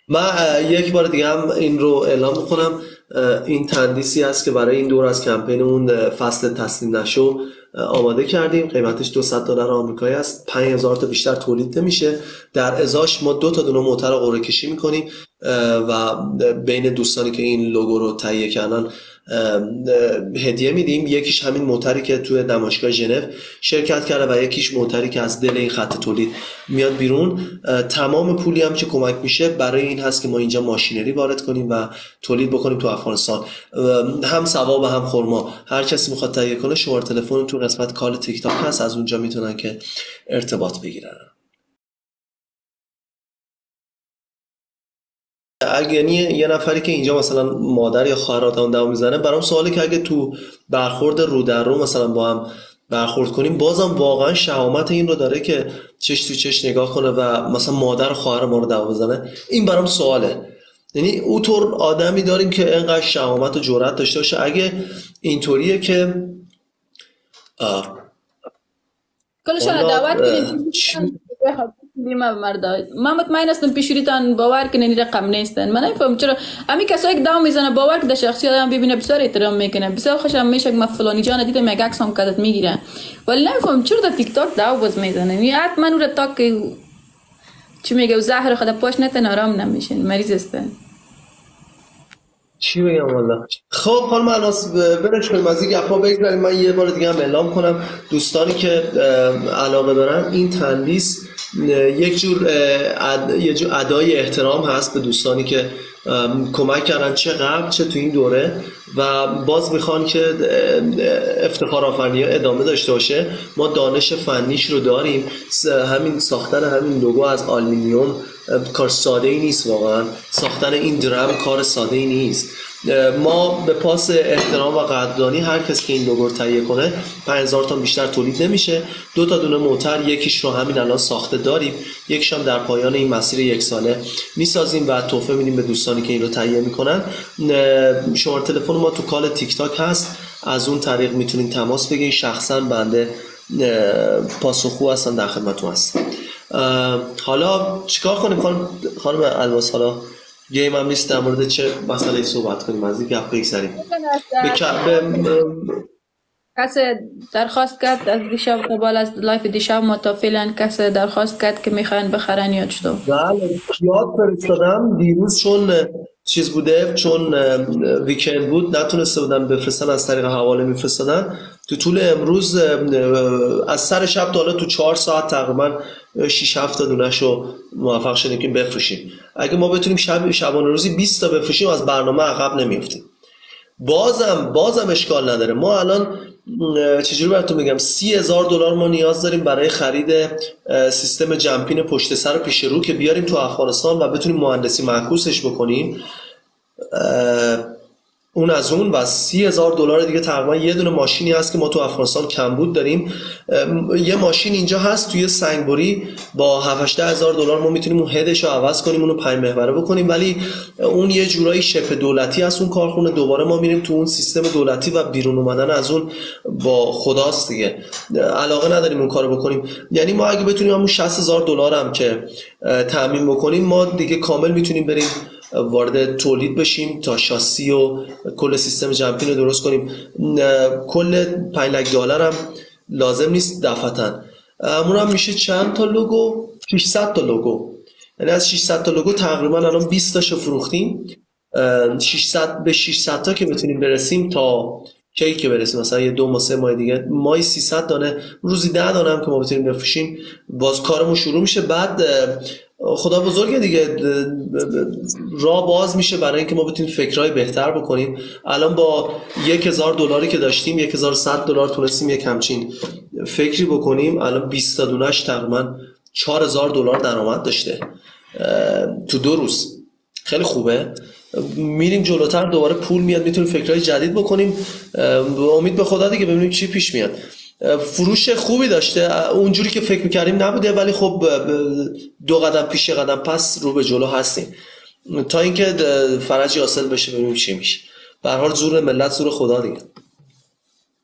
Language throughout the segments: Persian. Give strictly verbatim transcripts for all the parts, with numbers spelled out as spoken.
من یک بار دیگه هم این رو اعلام میکنم، این تندیسی است که برای این دور از کمپینمون فصل تسلیم نشو آماده کردیم. قیمتش دویست دلار آمریکایی است، پنج هزار تا بیشتر تولید نمیشه. در ازاش ما دو تا دونه موتور قرعه کشی میکنیم و بین دوستانی که این لوگو رو تهیه کردن هدیه میدیم. یکیش همین موتوری که توی نمایشگاه ژنو شرکت کرده و یکیش موتوری که از دل این خط تولید میاد بیرون. تمام پولی هم که کمک میشه برای این هست که ما اینجا ماشینری وارد کنیم و تولید بکنیم تو افغانستان. هم ثواب هم خرما. هر کسی میخواد تهیه کنه شماره تلفن تو قسمت کال تیک تاک هست، از اونجا میتونن که ارتباط بگیرن. اگه یعنی یه نفری که اینجا مثلا مادر یا خواهر آدم دعوا میزنه، برام سواله که اگه تو برخورد رو در رو مثلا با هم برخورد کنیم، بازم واقعا شهامت این رو داره که چش تو چش نگاه کنه و مثلا مادر و خواهر ما رو دعوا بزنه؟ این برام سواله. یعنی اونطور آدمی داریم که انقدر شهامت و جرأت داشته باشه؟ اگه اینطوریه که کلشان دعوت کنید بیمه مردا. من مطمئن هستم پیشوریتان باور کنین رقم نیستن. من نمیفهم چرا همین کسایی که دام میزنه باور که در شخصیت هم ببینه بسیار احترام میکنه، بسیار خوشم میشه که من فلانی جان دیدم یک عکس هم کدت میگیره، ولی نمیفهم چرا در تیک تاک داو باز میزنه. می حتما اون رو تاک چی میگه و زهر خدا پاش نتن آرام نمیشن، مریض هستن. چی بگم والا. خب خانم الناس برش کنیم از این گپا بگذاریم. من یه بار دیگه هم اعلام کنم دوستانی که علاقه دارن، این تندیس یک جور اد... یه جور ادای احترام هست به دوستانی که کمک کردن، چه قبل چه تو این دوره، و باز میخوان که افتخار آفرینی ادامه داشته باشه. ما دانش فنیش رو داریم. همین ساختن همین لوگو از آلومینیوم کار ساده ای نیست، واقعا ساختن این درم کار ساده ای نیست. ما به پاس احترام و قدردانی هر کسی که این لوگو رو تهیه کنه پنج هزار تا بیشتر تولید نمیشه. دو تا دونه موتور، یکیش رو همین الان ساخته داریم، یکیش هم در پایان این مسیر یک ساله میسازیم و تحفه میدیم به دوستانی که این رو تهیه میکنن. شماره تلفن ما تو کال تیک تاک هست، از اون طریق میتونین تماس بگیرین. شخصا بنده پاسخگو هستم، در خدمتتون هستم. حالا چیکار کنیم خانم خانم الباس؟ حالا گیم هم نیست، در مورد چه مسئله‌ای صحبت کنیم؟ از این گپ بگذریم. کسی درخواست کرد از دیشب قبل از لایف دیشب ما تا فعلا کسی درخواست کرد که میخواین بخرن یا چطور؟ بله یاد فرستادم دیروز، چون چیز بوده، چون ویکند بود نتونسته بودن بفرستن، از طریق حواله میفرستادن. تو طول امروز از سر شب تا حالا تو چهار ساعت تقریبا شش هفت تا دونه‌شو موفق شدیم که بفروشیم. اگه ما بتونیم شب شبانه روزی بیست تا بفروشیم از برنامه عقب نمیافتیم. بازم بازم اشکال نداره. ما الان چجوری براتون بگم، سی هزار دلار ما نیاز داریم برای خرید سیستم جمپین پشت سر و پیش رو که بیاریم تو افغانستان و بتونیم مهندسی معکوسش بکنیم. اون از اون و سی هزار دلار دیگه تقریبا یه دونه ماشینی هست که ما تو افغانستان کمبود داریم. یه ماشین اینجا هست توی سنگبری با هفت هشت هزار دلار ما میتونیم اون هدش رو عوض کنیم، اونو پنج محوره بکنیم، ولی اون یه جورایی شبه دولتی هست اون کارخونه. دوباره ما میریم تو اون سیستم دولتی و بیرون اومدن از اون با خداست دیگه. علاقه نداریم اون کارو بکنیم. یعنی ما اگه بتونیم همون شصت هزار دلار هم که تامین بکنیم، ما دیگه کامل میتونیم بریم وارد تولید بشیم تا شاسی و کل سیستم جمپین رو درست کنیم. کل پنج لک دلار هم لازم نیست دفعتاً. همون هم میشه چند تا لوگو؟ ششصد تا لوگو. یعنی از ششصد تا لوگو تقریبا الان بیست تاشو فروختیم. ششصد به ششصد تا که بتونیم برسیم تا کی که برسیم، مثلا یه دو ماه سه ماه دیگه ماهی سیصد دانه، روزی ده دانه هم که ما بتونیم بفروشیم، باز کارمون شروع میشه. بعد خدا بزرگه دیگه، راه باز میشه برای اینکه ما بتونیم فکرهای بهتر بکنیم. الان با یک هزار دلاری که داشتیم، یک هزار و صد دلار تونستیم یک همچین فکری بکنیم. الان بیست تا دونهش تقریبا چهار هزار دلار درآمد داشته تو دو روز. خیلی خوبه. میریم جلوتر، دوباره پول میاد، میتونیم فکرهای جدید بکنیم. امید به خدا دیگه، ببینیم چی پیش میاد. فروش خوبی داشته، اونجوری که فکر میکردیم نبوده، ولی خب دو قدم پیش قدم پس رو به جلو هستیم تا اینکه فرجی حاصل بشه، ببینیم چی میشه. به هر حال زور ملت زور خدا دیگه.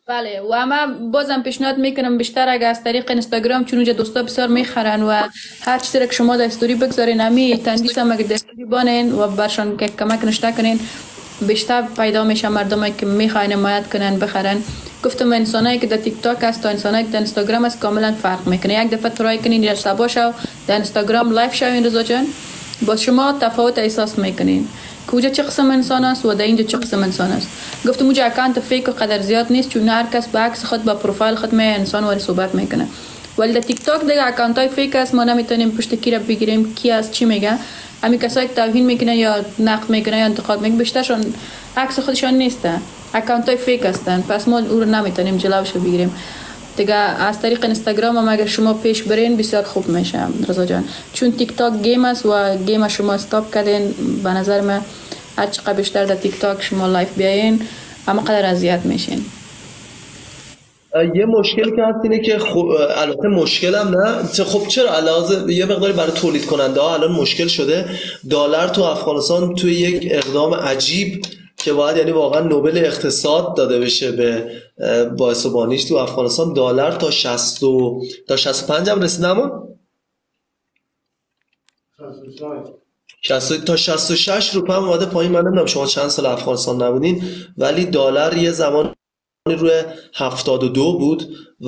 بله و من بازم پیشنهاد میکنم بیشتر اگه از طریق اینستاگرام، چون اونجا دوستا بسیار میخرن و هر چیزی که شما در استوری بگذارین امی تندیس هم اگه در استوری بانین و برشان که کمک نشته کنین، بیشتر پیدا میشه مردمی که میخواین حمایت کنن بخرن. گفتم انسانایی که در تیک تاک هست تا انسانایی که در اینستاگرام هست کاملا فرق میکنه. یک دفعه ترای کنین یا صبح شو در اینستاگرام لایو شوین رضا جان، با شما تفاوت احساس میکنین که اونجا چه قسم انسان است و در اینجا چه قسم انسان است. گفتم اونجا اکانت فیک و قدر زیاد نیست، چون هر کس به عکس خود با پروفایل خود می انسان وارد صحبت میکنه. ولی در تیک تاک دیگه اکانت های فیک است، ما نمیتونیم پشت کی را بگیریم کی است چی میگه. همین کسایی که توهین میکنه یا نقد میکنه یا انتقاد میکنه بیشترشون عکس خودشان نیستن، اکانت های فیک هستن، پس ما او رو نمیتونیم جلوش بگیریم دیگه. از طریق اینستاگرام هم اگر شما پیش برین بسیار خوب میشه رضا جان، چون تیک تاک گیم است و گیم شما استاپ کردین. به نظر من هر چقدر بیشتر در تیک تاک شما لایف بیاین اما قدر اذیت میشین. یه مشکل که هست اینه که خب البته مشکلم نه، خب چرا علاوه یه مقداری برای تولید کننده ها الان مشکل شده. دلار تو افغانستان توی یک اقدام عجیب که باید یعنی واقعا نوبل اقتصاد داده بشه به باعث و بانیش، تو افغانستان دلار تا شصت تا شصت و پنج هم رسیدمون شصت تا شصت و شش روپیه هم اومده پایین. من نمیدونم شما چند سال افغانستان نبودین، ولی دلار یه زمان روی هفتاد و دو بود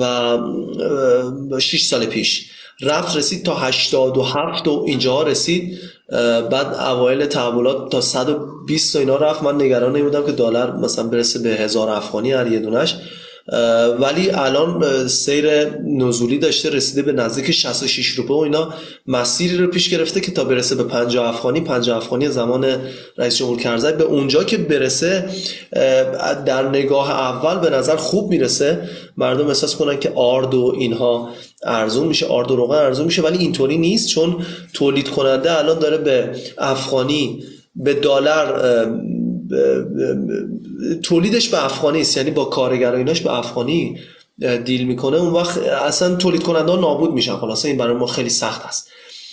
و شش سال پیش رفت رسید تا هشتاد و هفت و اینجا رسید. بعد اوایل تحولات تا صد و بیست و اینا رفت. من نگران این بودم که دلار مثلا برسه به هزار افغانی هر یه دونش، ولی الان سیر نزولی داشته، رسیده به نزدیک شصت و شش روپیه و اینا. مسیری رو پیش گرفته که تا برسه به پنجاه افغانی. پنجاه افغانی زمان رئیس جمهور کرزی. به اونجا که برسه در نگاه اول به نظر خوب میرسه، مردم احساس کنن که آرد و اینها ارزون میشه، آرد و روغن ارزون میشه، ولی اینطوری نیست، چون تولید کننده الان داره به افغانی به دلار تولیدش به افغانی است، یعنی با کارگر و ایناش به افغانی دیل میکنه. اون وقت اصلا تولید کننده ها نابود میشن. خلاصه این برای ما خیلی سخت است.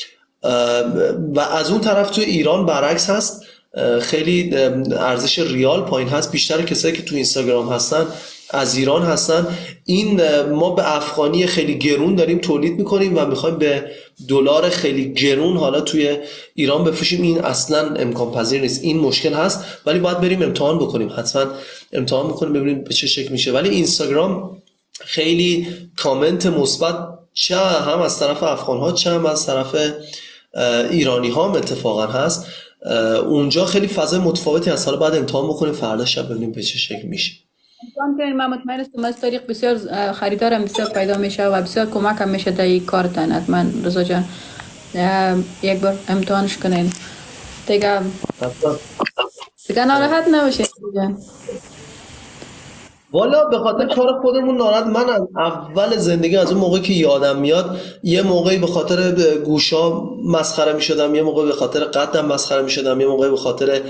و از اون طرف تو ایران برعکس هست، خیلی ارزش ریال پایین هست. بیشتر کسایی که تو اینستاگرام هستن از ایران هستن. این ما به افغانی خیلی گرون داریم تولید میکنیم و میخوایم به دلار خیلی گرون حالا توی ایران بفروشیم. این اصلا امکان پذیر نیست. این مشکل هست، ولی باید بریم امتحان بکنیم، حتما امتحان بکنیم ببینیم به چه شکل میشه. ولی اینستاگرام خیلی کامنت مثبت چه هم از طرف افغان ها چه هم از طرف ایرانی ها اتفاقا هست. اونجا خیلی فضای متفاوتی هست. حالا بعد امتحان بکنیم فردا شب ببینیم به چه شکل میشه. امکان کنید من مطمئن هستم از طریق بسیار خریدارم بسیار پیدا میشه و بسیار کمک هم میشه در این کارتان. حتما رضا جان یک بار امتحانش کنین دیگه دیگه ناراحت نباشید جان. والا به خاطر کار خودمون ناراحت. من از اول زندگی از اون موقع که یادم میاد یه موقعی به خاطر گوشا مسخره میشدم، یه موقع به خاطر قدم مسخره میشدم، یه موقع به خاطر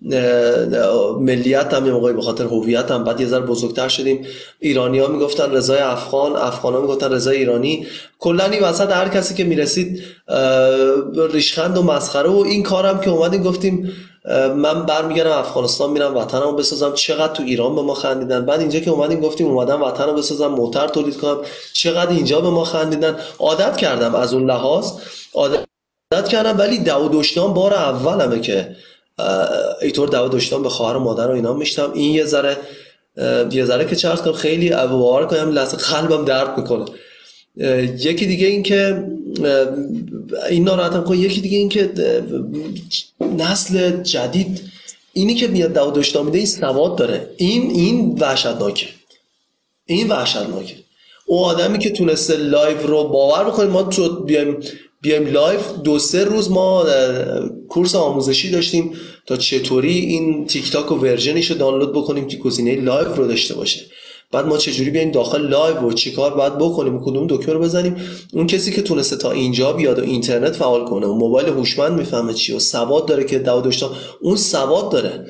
ملیتم، یه موقعی به خاطر هویتم. بعد یه ذره بزرگتر شدیم، ایرانی‌ها میگفتن رضای افغان، افغان‌ها میگفتن رضای ایرانی. کلاً این وسط هر کسی که میرسید ریشخند و مسخره. و این کارم که اومدیم گفتیم من برمیگردم افغانستان میرم وطنمو بسازم. چقدر تو ایران به ما خندیدن. بعد اینجا که اومدیم گفتیم اومدم وطنمو بسازم، موتر تولید کنم. چقدر اینجا به ما خندیدن. عادت کردم از اون لحاظ، عادت کردم. ولی داود دشتان بار اولمه که اینطور دعوا داشتم به خواهر و مادر و اینا میشتم. این یه ذره یه ذره که چرت کنم خیلی باور کنم لحظه قلبم درد میکنه. یکی دیگه این که این ناراحتم کنه. یکی دیگه این که نسل جدید اینی که میاد دعوا داشتم میده این سواد داره. این این وحشتناکه. این وحشتناکه. اون آدمی که تونسته لایو رو باور بکنید. ما تو بیایم بیایم لایف دو سه روز ما کورس آموزشی داشتیم تا چطوری این تیک تاک و ورژنش رو دانلود بکنیم که گزینه لایو رو داشته باشه. بعد ما چجوری بیایم داخل لایو و چیکار باید بکنیم، کدوم دکمه رو بزنیم. اون کسی که تونسته تا اینجا بیاد و اینترنت فعال کنه و موبایل هوشمند میفهمه چی و سواد داره که داود داشتن اون سواد داره.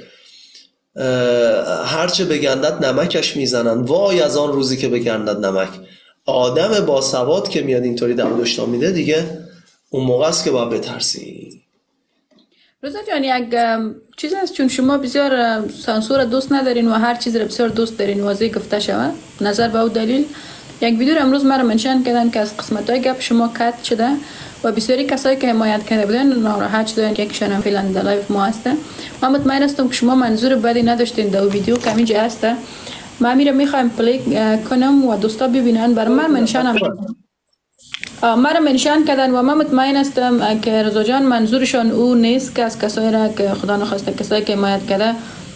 هرچه بگندد نمکش میزنن. وای از آن روزی که بگندد نمک. آدم با سواد که میاد اینطوری داود داشتن میده دیگه اون موقع است که باید بترسی. رضا جان یک چیز است، چون شما بسیار سانسور دوست ندارین و هر چیز را بسیار دوست دارین واضح گفته شود. نظر به او دلیل یک ویدیو امروز مرا منشن کردن که از قسمت های گپ شما کات شده و بسیاری کسایی که حمایت کرده بودن ناراحت شدن که یکشون هم فعلا در لایو ما هستن. من مطمئن هستم که شما منظور بدی نداشتین در ویدیو که همینجا هسته. من میرم میخوایم پلی کنم و دوستا ببینن. برای من منشن هم مرا منشن کردن و من مطمئن هستم که رضا جان منظورشان او نیست که از کسایی را که خدا نخواسته کسایی که حمایت کرده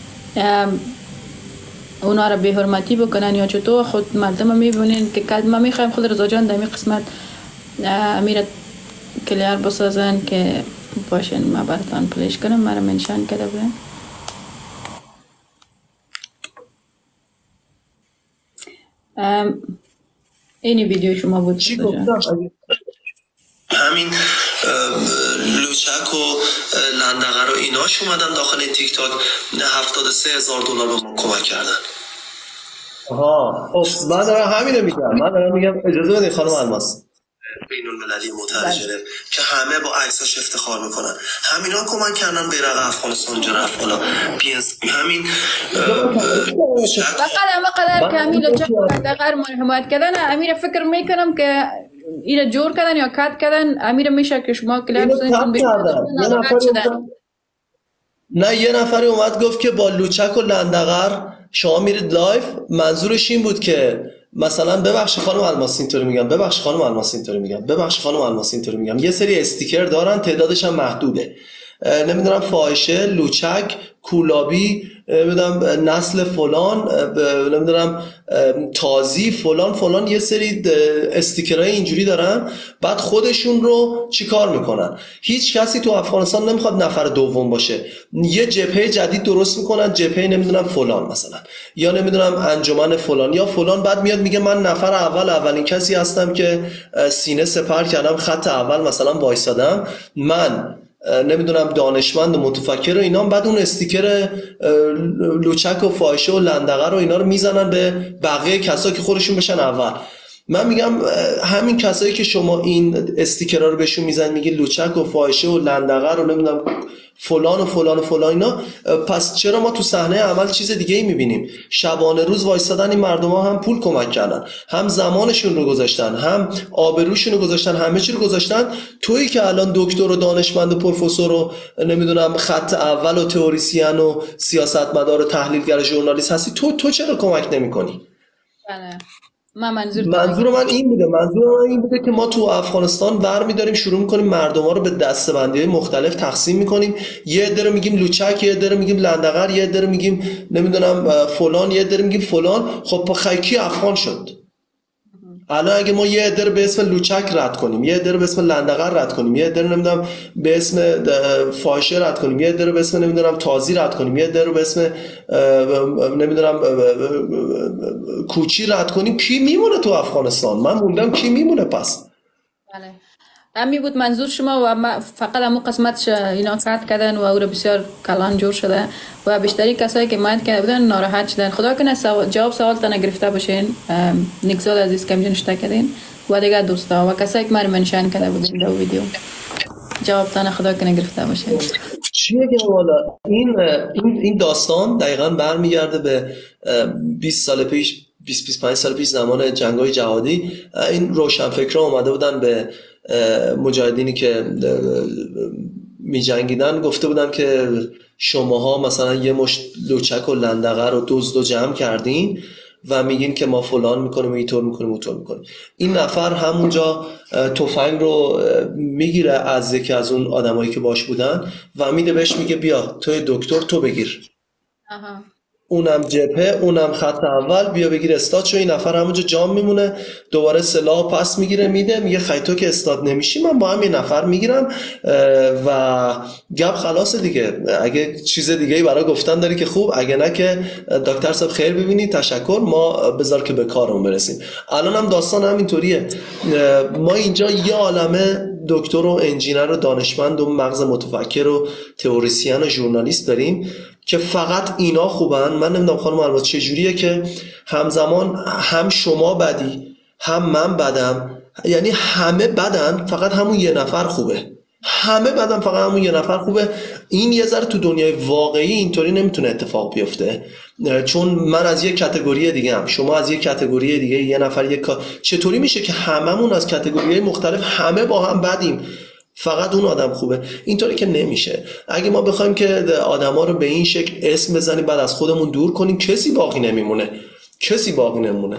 اونا را به حرمتی بکنن یا چطور. خود مردم میبینین که ما میخوایم خود رضا جان در این قسمت امیر کلیر بسازن که باشین ما براتون پلیش کنم. مرا منشن کرده بودن. اینی ویدیو شما بود. چی گفتم؟ همین لوچک و لندغر و ایناش اومدن داخل تیک تاک هفتاد و سه هزار دلار به ما کمک کردن. آها خب من دارم همینه میگم. من دارم میگم اجازه بدین خانم الماس، بین المللی متحد ژنو که همه با عکساش افتخار میکنن، همینا کمک کردن بیرق افغانستان جا رفت. حالا پی اس همین فقط اما قدر که همین لوچک و لندغر ما حمایت کردن امیر فکر میکنم که ایره جور کردن یا کات کردن. امیر میشه که شما کلیر بزنید. نه یه نفری اومد گفت که با لوچک و لندغر شما میرید لایف، منظورش این بود که مثلا ببخش خانم الماس اینطوری میگم، ببخش خانم الماس اینطوری میگم، ببخش خانم الماس اینطوری میگم، یه سری استیکر دارن تعدادش هم محدوده، نمیدونم فاحشه، لوچک، کولابی، نمیدونم نسل فلان، نمیدونم تازی فلان فلان، یه سری استیکرهای اینجوری دارن. بعد خودشون رو چیکار میکنن؟ هیچ کسی تو افغانستان نمیخواد نفر دوم باشه. یه جبهه جدید درست میکنن، جبهه نمیدونم فلان مثلا، یا نمیدونم انجمن فلان یا فلان. بعد میاد میگه من نفر اول اولین کسی هستم که سینه سپر کردم، خط اول مثلا وایسادم، من نمیدونم دانشمند و متفکر و اینا. بعد اون استیکر لوچک و فاحشه و لندغر رو اینا رو میزنن به بقیه کسایی که خودشون بشن اول. من میگم همین کسایی که شما این استیکرها رو بهشون میزنن، میگی لوچک و فاحشه و لندغر و نمیدونم فلان و فلان و فلان اینا، پس چرا ما تو صحنه عمل چیز دیگه ای میبینیم؟ شبانه روز وایستادن این مردم ها، هم پول کمک کردن، هم زمانشون رو گذاشتن، هم آبروشون رو گذاشتن، همه چی رو گذاشتن. تویی که الان دکتر و دانشمند و پروفسور و نمیدونم خط اول و تئوریسین و سیاستمدار و تحلیلگر و ژورنالیست هستی، تو تو چرا کمک نمی‌کنی؟ بله من منظور منظور من این بوده منظور من این بوده که ما تو افغانستان برمی‌داریم شروع می‌کنیم مردم ها رو به دسته‌بندی‌های مختلف تقسیم می‌کنیم. یه عده رو میگیم لوچک، یه عده رو میگیم لندغر، یه عده رو میگیم نمیدونم فلان، یه عده رو میگیم فلان. خب خیکی افغان شد. الان اگه ما یه عده رو به اسم لوچک رد کنیم، یه عده رو به اسم لندغر رد کنیم، یه عده رو نمیدونم به اسم فاحشه رد کنیم، یه عده رو به اسم نمیدونم تازی رد کنیم، یه عده رو به اسم نمیدونم کوچی رد کنیم، کی میمونه تو افغانستان؟ من موندم کی میمونه پس؟ بله امی بود منظور شما و فقط همون قسمتش اینا کات کردن و او رو بسیار کلان جور شده و بیشتری کسایی که مایند کرده بودن ناراحت شدن. خدا کنه سوال جواب سوال تا نگرفته باشین. نیکزاد عزیز کم جون شتا کردین و دیگه دوستا و کسایی که من منشن کرده بودین در ویدیو جواب تا خدا کنه گرفته باشین. چی میگم والا این این این داستان دقیقاً برمیگرده به بیست سال پیش، بیست بیست و پنج سال پیش، زمان جنگ‌های جهادی. این روشنفکرها اومده بودن به مجاهدینی که می جنگیدن گفته بودن که شماها مثلا یه مشت لوچک و لندغر رو دزد و جمع کردین و میگین که ما فلان میکنیم و اینطور میکنیم و اونطور میکنیم. این نفر همونجا تفنگ رو میگیره از یکی از اون آدمایی که باش بودن و میده بهش، میگه بیا توی دکتر تو بگیر. آها. اونم جبهه، اونم خط اول، بیا بگیر استاد شو. این نفر همونجا جام میمونه، دوباره سلاح پس میگیره میده، میگه خیلی تو که استاد نمیشی من با هم یه نفر میگیرم و گپ خلاصه دیگه. اگه چیز دیگه ای برای گفتن داری که خوب، اگه نه که دکتر صاحب خیر ببینی تشکر، ما بذار که به کارمون برسیم. الان هم داستان همینطوریه. ما اینجا یه عالمه دکتر و انجینر و دانشمند و مغز متفکر و تئوریسین و ژورنالیست داریم که فقط اینا خوبن. من نمیدونم خانم الماس چجوریه که همزمان هم شما بدی هم من بدم، یعنی همه بدن فقط همون یه نفر خوبه. همه بعدم فقط همون یه نفر خوبه. این یه ذره تو دنیای واقعی اینطوری نمیتونه اتفاق بیفته، چون من از یک کاتگوری دیگه هم، شما از یک کاتگوری دیگه، یه نفر یک کا... چطوری میشه که هممون از کاتگوری‌های مختلف همه با هم بدیم فقط اون آدم خوبه؟ اینطوری که نمیشه. اگه ما بخوایم که آدما رو به این شکل اسم بزنیم بعد از خودمون دور کنیم، کسی باقی نمیمونه، کسی باقی نمیمونه.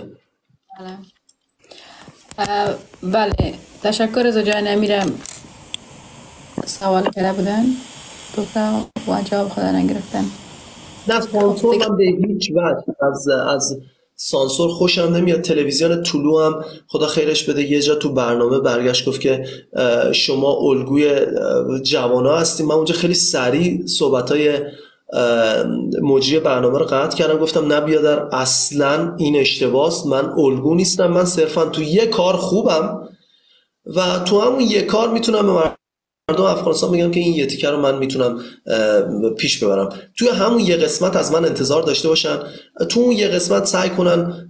بله بله تشکر از جان امیرم. سوال کرده بودن گفتم و جواب خدا نگرفتن. نه سانسور من به هیچ وجه از از سانسور خوشم نمیاد. تلویزیون طلوع هم خدا خیرش بده یه جا تو برنامه برگشت گفت که شما الگوی جوانا هستیم. من اونجا خیلی سریع صحبتای مجری برنامه رو قطع کردم، گفتم نه بیادر اصلا این اشتباهست، من الگو نیستم، من صرفا تو یه کار خوبم و تو همون یه کار میتونم به مردم افغانستان بگم که این یه تیکه رو من میتونم پیش ببرم. توی همون یه قسمت از من انتظار داشته باشن، تو اون یه قسمت سعی کنن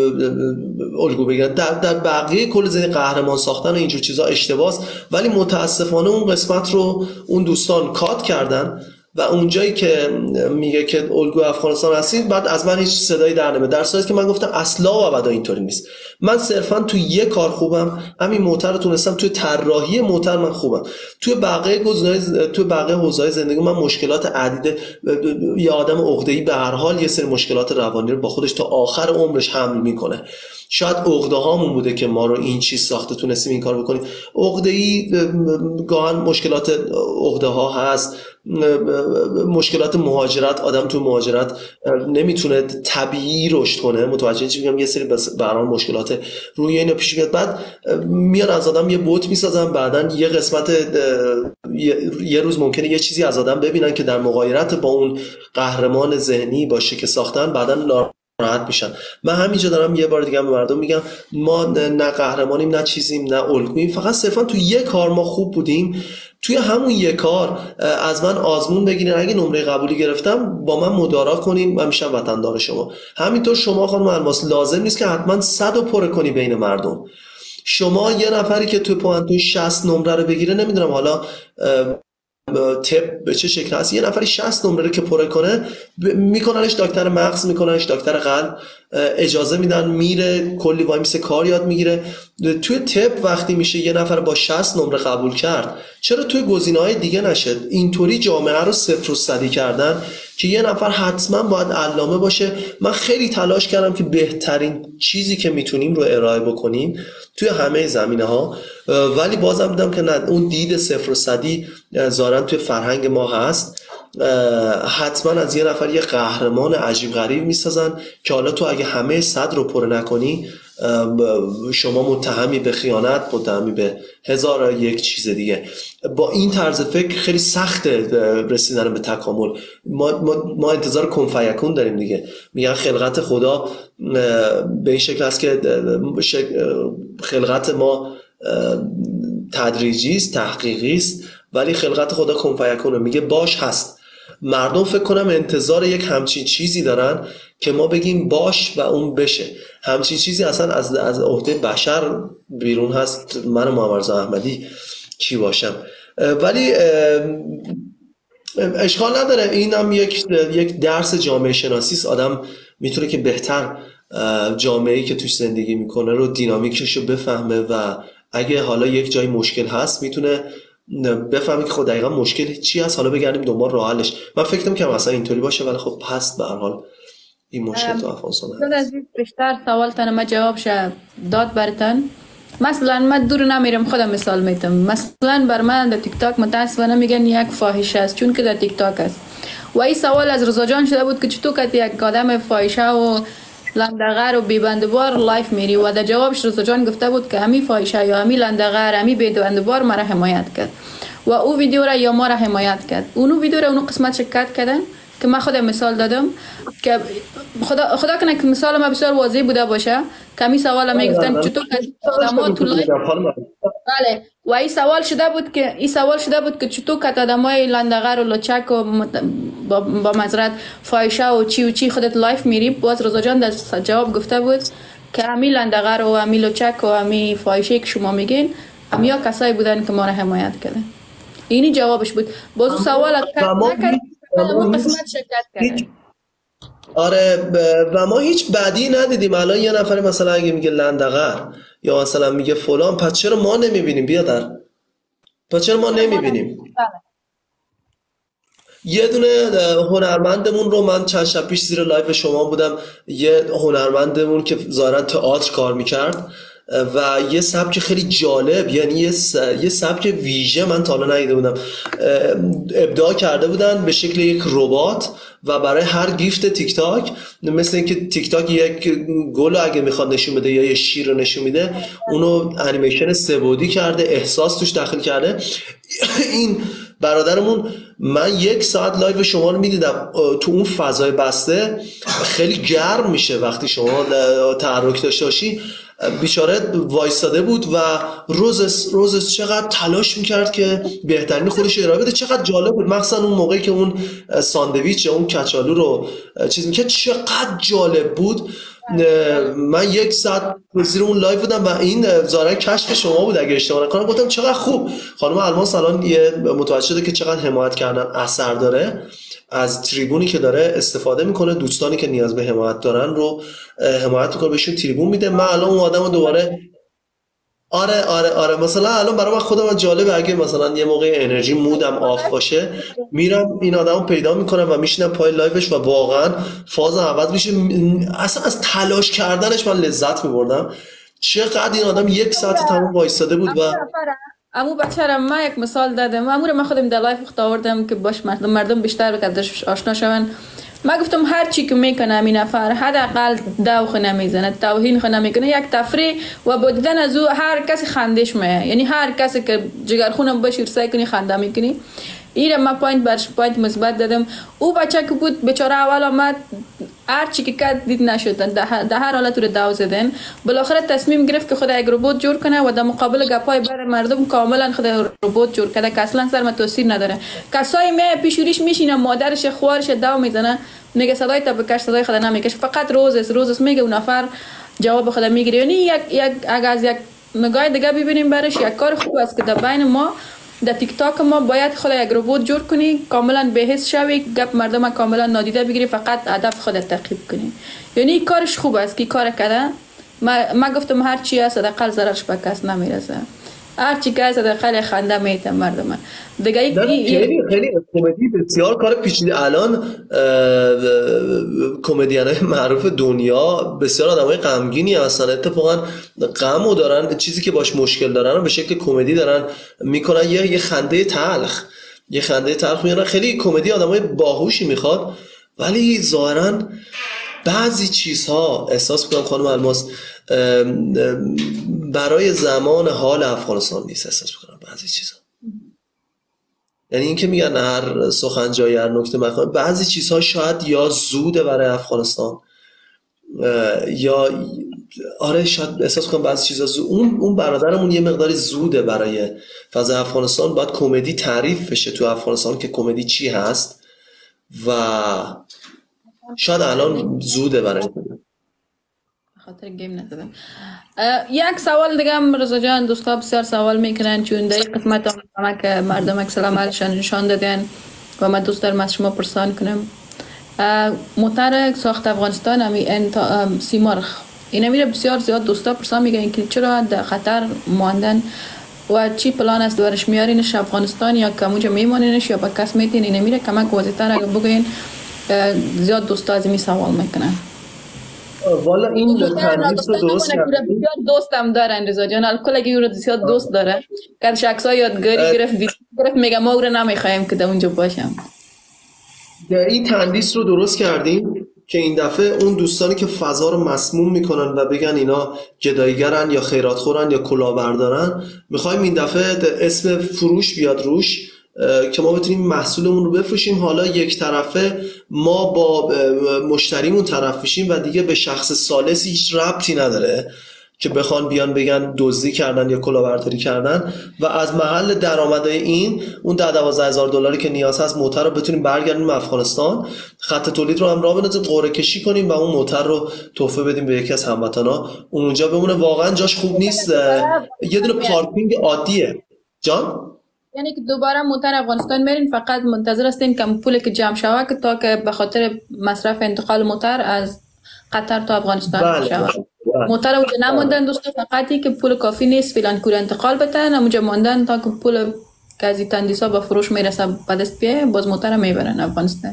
الگو بگیرن. در در بقیه کل زندگی قهرمان ساختن و اینجور چیزا اشتباهه، ولی متاسفانه اون قسمت رو اون دوستان کات کردن و اونجایی که میگه که الگو افغانستان هستید بعد از من هیچ صدایی در نمیاد، در صورتی که من گفتم اصلا و ابدا اینطوری نیست. من صرفا تو یه کار خوبم، همین موتور رو تونستم، توی طراحی موتور من خوبم. توی بقیه گزینه‌های توی بقیه حوزه‌های زندگی من مشکلات عدیده، یه آدم عقده‌ای به هر حال یه سری مشکلات روانی رو با خودش تا آخر عمرش حمل میکنه. شاید عقده هامون بوده که ما رو این چیز ساخته تونستیم این کار بکنیم. عقده‌ای گاهن مشکلات عقده ها هست، مشکلات مهاجرت، آدم تو مهاجرت نمیتونه طبیعی رشد کنه، متوجه چی میگم، یه سری برام مشکلات روی اینا پیش میاد، بعد میان از آدم یه بوت میسازن، بعدن یه قسمت یه روز ممکنه یه چیزی از آدم ببینن که در مغایرت با اون قهرمان ذهنی باشه که ساختن، بعدن راحت میشن. من همینجا دارم یه بار دیگه به مردم میگم ما نه قهرمانیم نه چیزیم نه الگوییم، فقط صرفا تو یه کار ما خوب بودیم، توی همون یه کار از من آزمون بگیرین، اگه نمره قبولی گرفتم با من مدارا کنین، من میشم وطندار شما. همینطور شما خانم الماس لازم نیست که حتما صد رو پر کنی بین مردم. شما یه نفری که توی پوانتون شصت نمره رو بگیره، نمیدونم حالا تپ به چه شکل هست، یه نفری شصت نمره رو که پره کنه میکننش دکتر مغز، میکننش دکتر قلب، اجازه میدن میره کلی وای میسه کار یاد میگیره. توی تپ وقتی میشه یه نفر با شصت نمره قبول کرد، چرا توی گزینه‌های دیگه نشه؟ اینطوری جامعه رو صفر و صدی کردن که یه نفر حتما باید علامه باشه. من خیلی تلاش کردم که بهترین چیزی که میتونیم رو ارائه بکنیم توی همه زمینه ها، ولی بازم دیدم که نه، اون دید صفر و صدی ظاهرا توی فرهنگ ما هست. حتما از یه نفر یه قهرمان عجیب غریب میسازن که حالا تو اگه همه صد رو پر نکنی شما متهمی به خیانت، متهمی به هزار یک چیز دیگه. با این طرز فکر خیلی سخته رسیدن به تکامل. ما, ما, ما انتظار کن فیکون داریم دیگه. میگن خلقت خدا به این شکل است که خلقت ما تدریجی است، تحقیقی است، ولی خلقت خدا کن فیکونه، میگه باش هست. مردم فکر کنم انتظار یک همچین چیزی دارن که ما بگیم باش و اون بشه. همچین چیزی اصلا از از عهده بشر بیرون هست. من محمدرضا احمدی کی باشم؟ ولی اشکال نداره، اینم یک یک درس جامعه شناسی است. آدم میتونه که بهتر جامعه‌ای که توش زندگی میکنه رو، دینامیکش رو بفهمه و اگه حالا یک جای مشکل هست میتونه بفهمی که خود دقیقا مشکل چی هست، حالا بگردیم دنبال راه حلش. من فکر نمی‌کنم اصلا اینطوری باشه، ولی خب هست به هر حال این مشکل تو افغانستان هست. بیشتر سوالتون ما جواب شه داد برتن. مثلا من دور نمیرم، خودم مثال میتم. مثلا بر من در تیک تاک متاسفانه میگن یک فاحشه است چون که در تیک تاک است. و این سوال از رضا جان شده بود که چطور که یک آدم فاحشه و لندغر و بیبندبار لایف میری، و در جوابش رضا جان گفته بود که همی فاحشه یا همی لندغر همی بیبندبار مرا حمایت کرد و او ویدیو را یا ما را حمایت کرد. اونو ویدیو را اونو قسمت شکایت کردن که من خودم مثال دادم که خدا خدا کنه که مثال ما بسیار واضح بوده باشه که می سوال می گفتن چطور آدما تو لایف. بله، و این سوال شده بود که این سوال شده بود که چطور که آدمای لندغر و لچک و با, با معذرت فاحشه و چی و چی خودت لایف میری. باز رضا جان در جواب گفته بود که امی لندغر و امی لچک و امی فاحشه که شما میگین همیا کسایی بودن که ما را حمایت کردن. اینی جوابش بود. بازو سوال نکرد اون قسمت شرکت کرد. آره و ما هیچ بدی ندیدیم. الان یه نفر مثلا اگه میگه لندغر یا مثلا میگه فلان، پس چرا ما نمیبینیم؟ بیادر پس چرا ما نمیبینیم؟ یه دونه هنرمندمون رو من چند شب پیش زیر لایو شما بودم، یه هنرمندمون که ظاهرا تئاتر کار میکرد و یه سبک خیلی جالب، یعنی یه, س... یه سبک ویژه من تا حالا ندیده بودم، ابداع کرده بودن به شکل یک ربات و برای هر گیفت تیک تاک، مثل اینکه تیک تاک یک گل اگه میخواد نشون بده یا یه شیر رو نشون میده، اونو انیمیشن سه‌بعدی کرده، احساس توش داخل کرده. این برادرمون، من یک ساعت لایو شما رو میدیدم تو اون فضای بسته، خیلی گرم میشه وقتی شما تحرک داشته باشی. بیچاره وایستاده بود و روزس روزس چقدر تلاش میکرد که بهترین خودش ارائه بده. چقدر جالب بود، مخصوصا اون موقعی که اون ساندویچ اون کچالو رو چیز میکرد، چقدر جالب بود. من یک ساعت زیر اون لایو بودم و این ظاهرا کشف شما بود اگه اشتباه نکنم. گفتم چقدر خوب. خانم الماس الان یه متوجه شده که چقدر حمایت کردن اثر داره، از تریبونی که داره استفاده میکنه، دوستانی که نیاز به حمایت دارن رو حمایت میکنه، بهشون تریبون میده. من الان اون آدمو دوباره آره آره آره مثلا الان برای من خودم جالبه، اگه مثلا یه موقع انرژی مودم آف باشه میرم این آدمو پیدا میکنم و میشینم پای لایوش و واقعا فازم عوض میشه. اصلا از تلاش کردنش من لذت میبردم. چقدر این آدم یک ساعت تمام وایساده بود. و امو بچه من یک مثال دادم، امو من خودم در لایف وقت آوردم که باش مردم مردم بیشتر بکردش آشنا شون. من گفتم هر چی که میکنه این نفر حداقل دوخ نمیزنه، توهین خو نمیکنه، یک تفریح و با دیدن از او هر کسی خندش میه، یعنی هر کسی که جگرخونم باشی سعی کنی خنده میکنی. این من پوینت برش پوینت مثبت دادم. او بچه که بود بیچاره اول آمد هر چی که کرد دید نشدن، در هر حالت رو داو زدن. بالاخره تصمیم گرفت که خود یک ربات جور کنه و در مقابل گپای بر مردم کاملا خود ربات جور کرده که اصلا سر ما تاثیر نداره. کسایی می پیشوریش میشینه، مادرش خوارش داو میزنه، میگه صدای تا بکش، صدای خود نمیکش، فقط روزس روزس میگه اون نفر جواب خود میگیره. یعنی یک یک اگه از یک نگاه دیگه ببینیم برش یک کار خوب است که در بین ما در تیک تاک ما باید خود یک ربات جور کنی، کاملا بهس شوی، گپ مردم کاملا نادیده بگیری، فقط هدف خودت تعقیب کنی. یعنی کارش خوب است که کار کرده. ما ما گفتم هر چی است حداقل ضررش به کس نمیرسه، هر چی که است حداقل خنده میته مردم دیگه. خیلی خیلی کمدی بسیار کار پیچیده. الان کمدینای معروف دنیا بسیار آدمای غمگینی هستن، اتفاقا غمو دارن، چیزی که باش مشکل دارن رو به شکل کمدی دارن میکنن، یه یه خنده تلخ یه خنده تلخ میارن. خیلی کمدی آدمای باهوشی میخواد، ولی ظاهرا بعضی چیزها احساس میکنم خانم الماس برای زمان حال افغانستان نیست. احساس میکنم بعضی چیزها، یعنی این که میگن هر سخن جای هر نکته مکان، بعضی چیزها شاید یا زوده برای افغانستان یا آره شاید احساس کنم بعضی چیزها زود. اون اون برادرمون یه مقداری زوده برای فضای افغانستان. باید کمدی تعریف بشه تو افغانستان که کمدی چی هست و شاید الان زوده برای خاطر گیم نزدم. یک سوال دیگه هم رضا جان، دوستا بسیار سوال میکنن چون در این قسمت هم که مردم اکسلام حالشان نشان دادن و من دوست دارم از شما پرسان کنم. موتر ساخت افغانستان همی سیمرغ این میره بسیار زیاد دوستا پرسان میگن که چرا در خطر ماندن و چی پلان است دورش میارینش افغانستان یا کموجا میمانینش یا با کس میتین این میره کمک وزیتر اگه بگوین. زیاد دوستا از این سوال میکنن. والا این تندیس رو درست کردم. بسیار دوستم دارن رضا جان، الکل اگه او رو بسیار دوست داره که شخصا یادگاری گرفت گرفت میگم ما او رو نمیخوایم که در اونجا باشم. این تندیس رو درست کردیم که این دفعه اون دوستانی که فضا رو مسموم میکنن و بگن اینا گداییگرن یا خیراتخورن یا کلاهبردارن، میخوایم این دفعه اسم فروش بیاد روش که ما بتونیم محصولمون رو بفروشیم. حالا یک طرفه ما با مشتریمون طرف بشیم و دیگه به شخص ثالثی هیچ ربطی نداره که بخوان بیان بگن دزدی کردن یا کلاهبرداری کردن و از محل درآمدهای این اون ده دوازده هزار دلاری که نیاز هست موتر رو بتونیم برگردیم افغانستان، خط تولید رو هم راه بندازیم، قرعه کشی کنیم و اون موتر رو تحفه بدیم به یکی از هموطنا اونجا بمونه. واقعا جاش خوب نیست، یه دونه پارکینگ عادیه. جان یعنی که دوباره موتر افغانستان میرین فقط منتظر هستین که پولی که جمع شوه که تا که به خاطر مصرف انتقال موتر از قطر تا افغانستان بله شوه. بله. موتر اونجا نموندن دوستا، فقطی که پول کافی نیست فیلان کور انتقال بتن اونجا موندن تا که پول که از این تندیسا به فروش میرسه به دست بیه باز موتر میبرن افغانستان.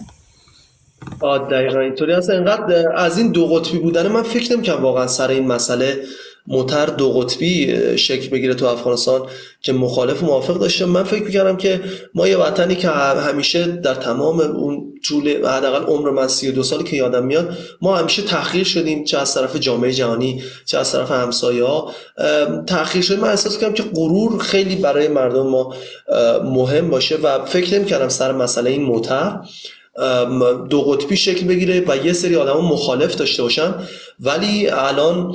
آه دقیقا اینطوری هست. اینقدر از این دو قطبی بودن من فکر نمی‌کنم واقعا سر این مسئله موتر دو قطبی شکل بگیره تو افغانستان که مخالف و موافق داشته. من فکر می‌کردم که ما یه وطنی که همیشه در تمام اون طول حداقل عمر من سی و دو سالی که یادم میاد ما همیشه تحقیر شدیم، چه از طرف جامعه جهانی چه از طرف همسایه‌ها تحقیر شدیم. من احساس کردم که غرور خیلی برای مردم ما مهم باشه و فکر نمی‌کردم سر مسئله این موتر دو قطبی شکل بگیره و یه سری آدم مخالف داشته باشن. ولی الان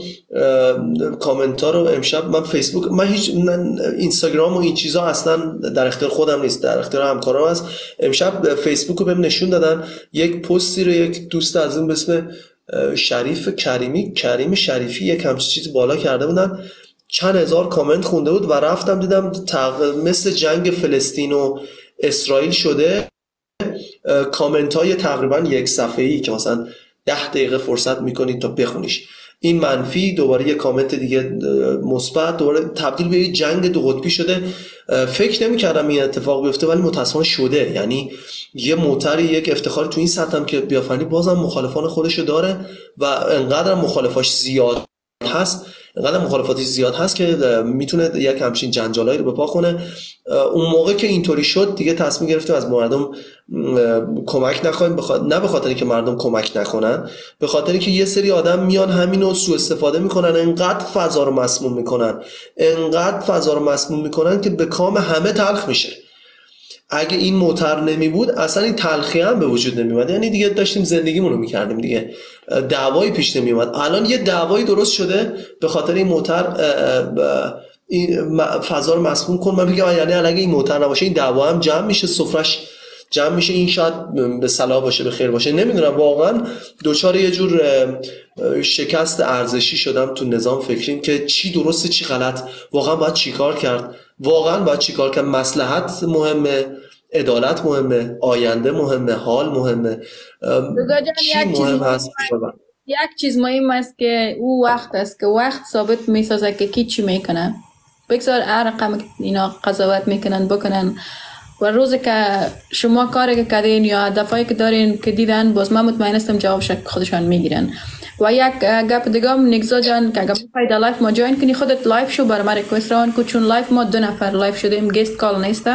کامنت ها رو امشب من فیسبوک، من هیچ اینستاگرام و این چیزا اصلا در اختیار خودم نیست، در اختیار همکارام هست. امشب فیسبوک رو بهم نشون دادن، یک پستی رو یک دوست از اون به اسم شریف کریمی کریم شریفی یک همچین چیز بالا کرده بودن، چند هزار کامنت خونده بود و رفتم دیدم مثل جنگ فلسطین و اسرائیل شده. کامنت های تقریبا یک صفحه‌ای که مثلا ده دقیقه فرصت میکنید تا بخونیش، این منفی، دوباره یه کامنت دیگه مثبت، دوباره تبدیل به یه جنگ دو قطبی شده. فکر نمی‌کردم این اتفاق بیفته ولی متأسفانه شده. یعنی یه موتری یک افتخاری تو این سطح هم که بیافرینی بازم مخالفان خودشو داره و انقدر مخالفاش زیاد هست، انقدر مخالفاتش زیاد هست که میتونه یک همچین جنجالایی رو به پا کنه. اون موقع که اینطوری شد دیگه تصمیم گرفتیم از مردم کمک نخواهیم، بخاطر نه به خاطر اینکه مردم کمک نکنن، به خاطر اینکه یه سری آدم میان همینو سوء استفاده میکنن، انقدر فضا رو مسموم میکنن انقدر فضا رو مسموم میکنن که به کام همه تلخ میشه. اگه این موتر نمی بود اصلا این تلخی هم به وجود نمی اومد، یعنی دیگه داشتیم زندگیمون رو میکردیم دیگه، دعوایی پیش نمی اومد. الان یه دعوایی درست شده به خاطر این موتر، این فضا رو مسموم کن. من میگم یعنی اگه این موتر نباشه این دعوا هم جمع میشه، سفرش جمع میشه، این شاید به صلاح باشه به خیر باشه، نمیدونم. واقعا دوچار یه جور شکست ارزشی شدم تو نظام فکریم که چی درسته چی غلط، واقعا باید چیکار کرد، واقعا باید چیکار کرد. مصلحت مهمه، عدالت مهمه، آینده مهمه، حال مهمه، چی مهم هست. یک چیز مهم است که او وقت است که وقت ثابت میسازه که کی چی میکنه. بگذار هر رقم اینا قضاوت میکنن بکنن و روزی که شما کاری که کردین یا هدفایی که دارین که دیدن باز من مطمئن هستم جوابش خودشان میگیرن. و یک گپ دیگه هم نگزا جان که اگر میخوای در لایف ما جوین کنی خودت لایف شو برام ریکوست روان کو، چون لایف ما دو نفر لایف شدیم، گست کال نیسته.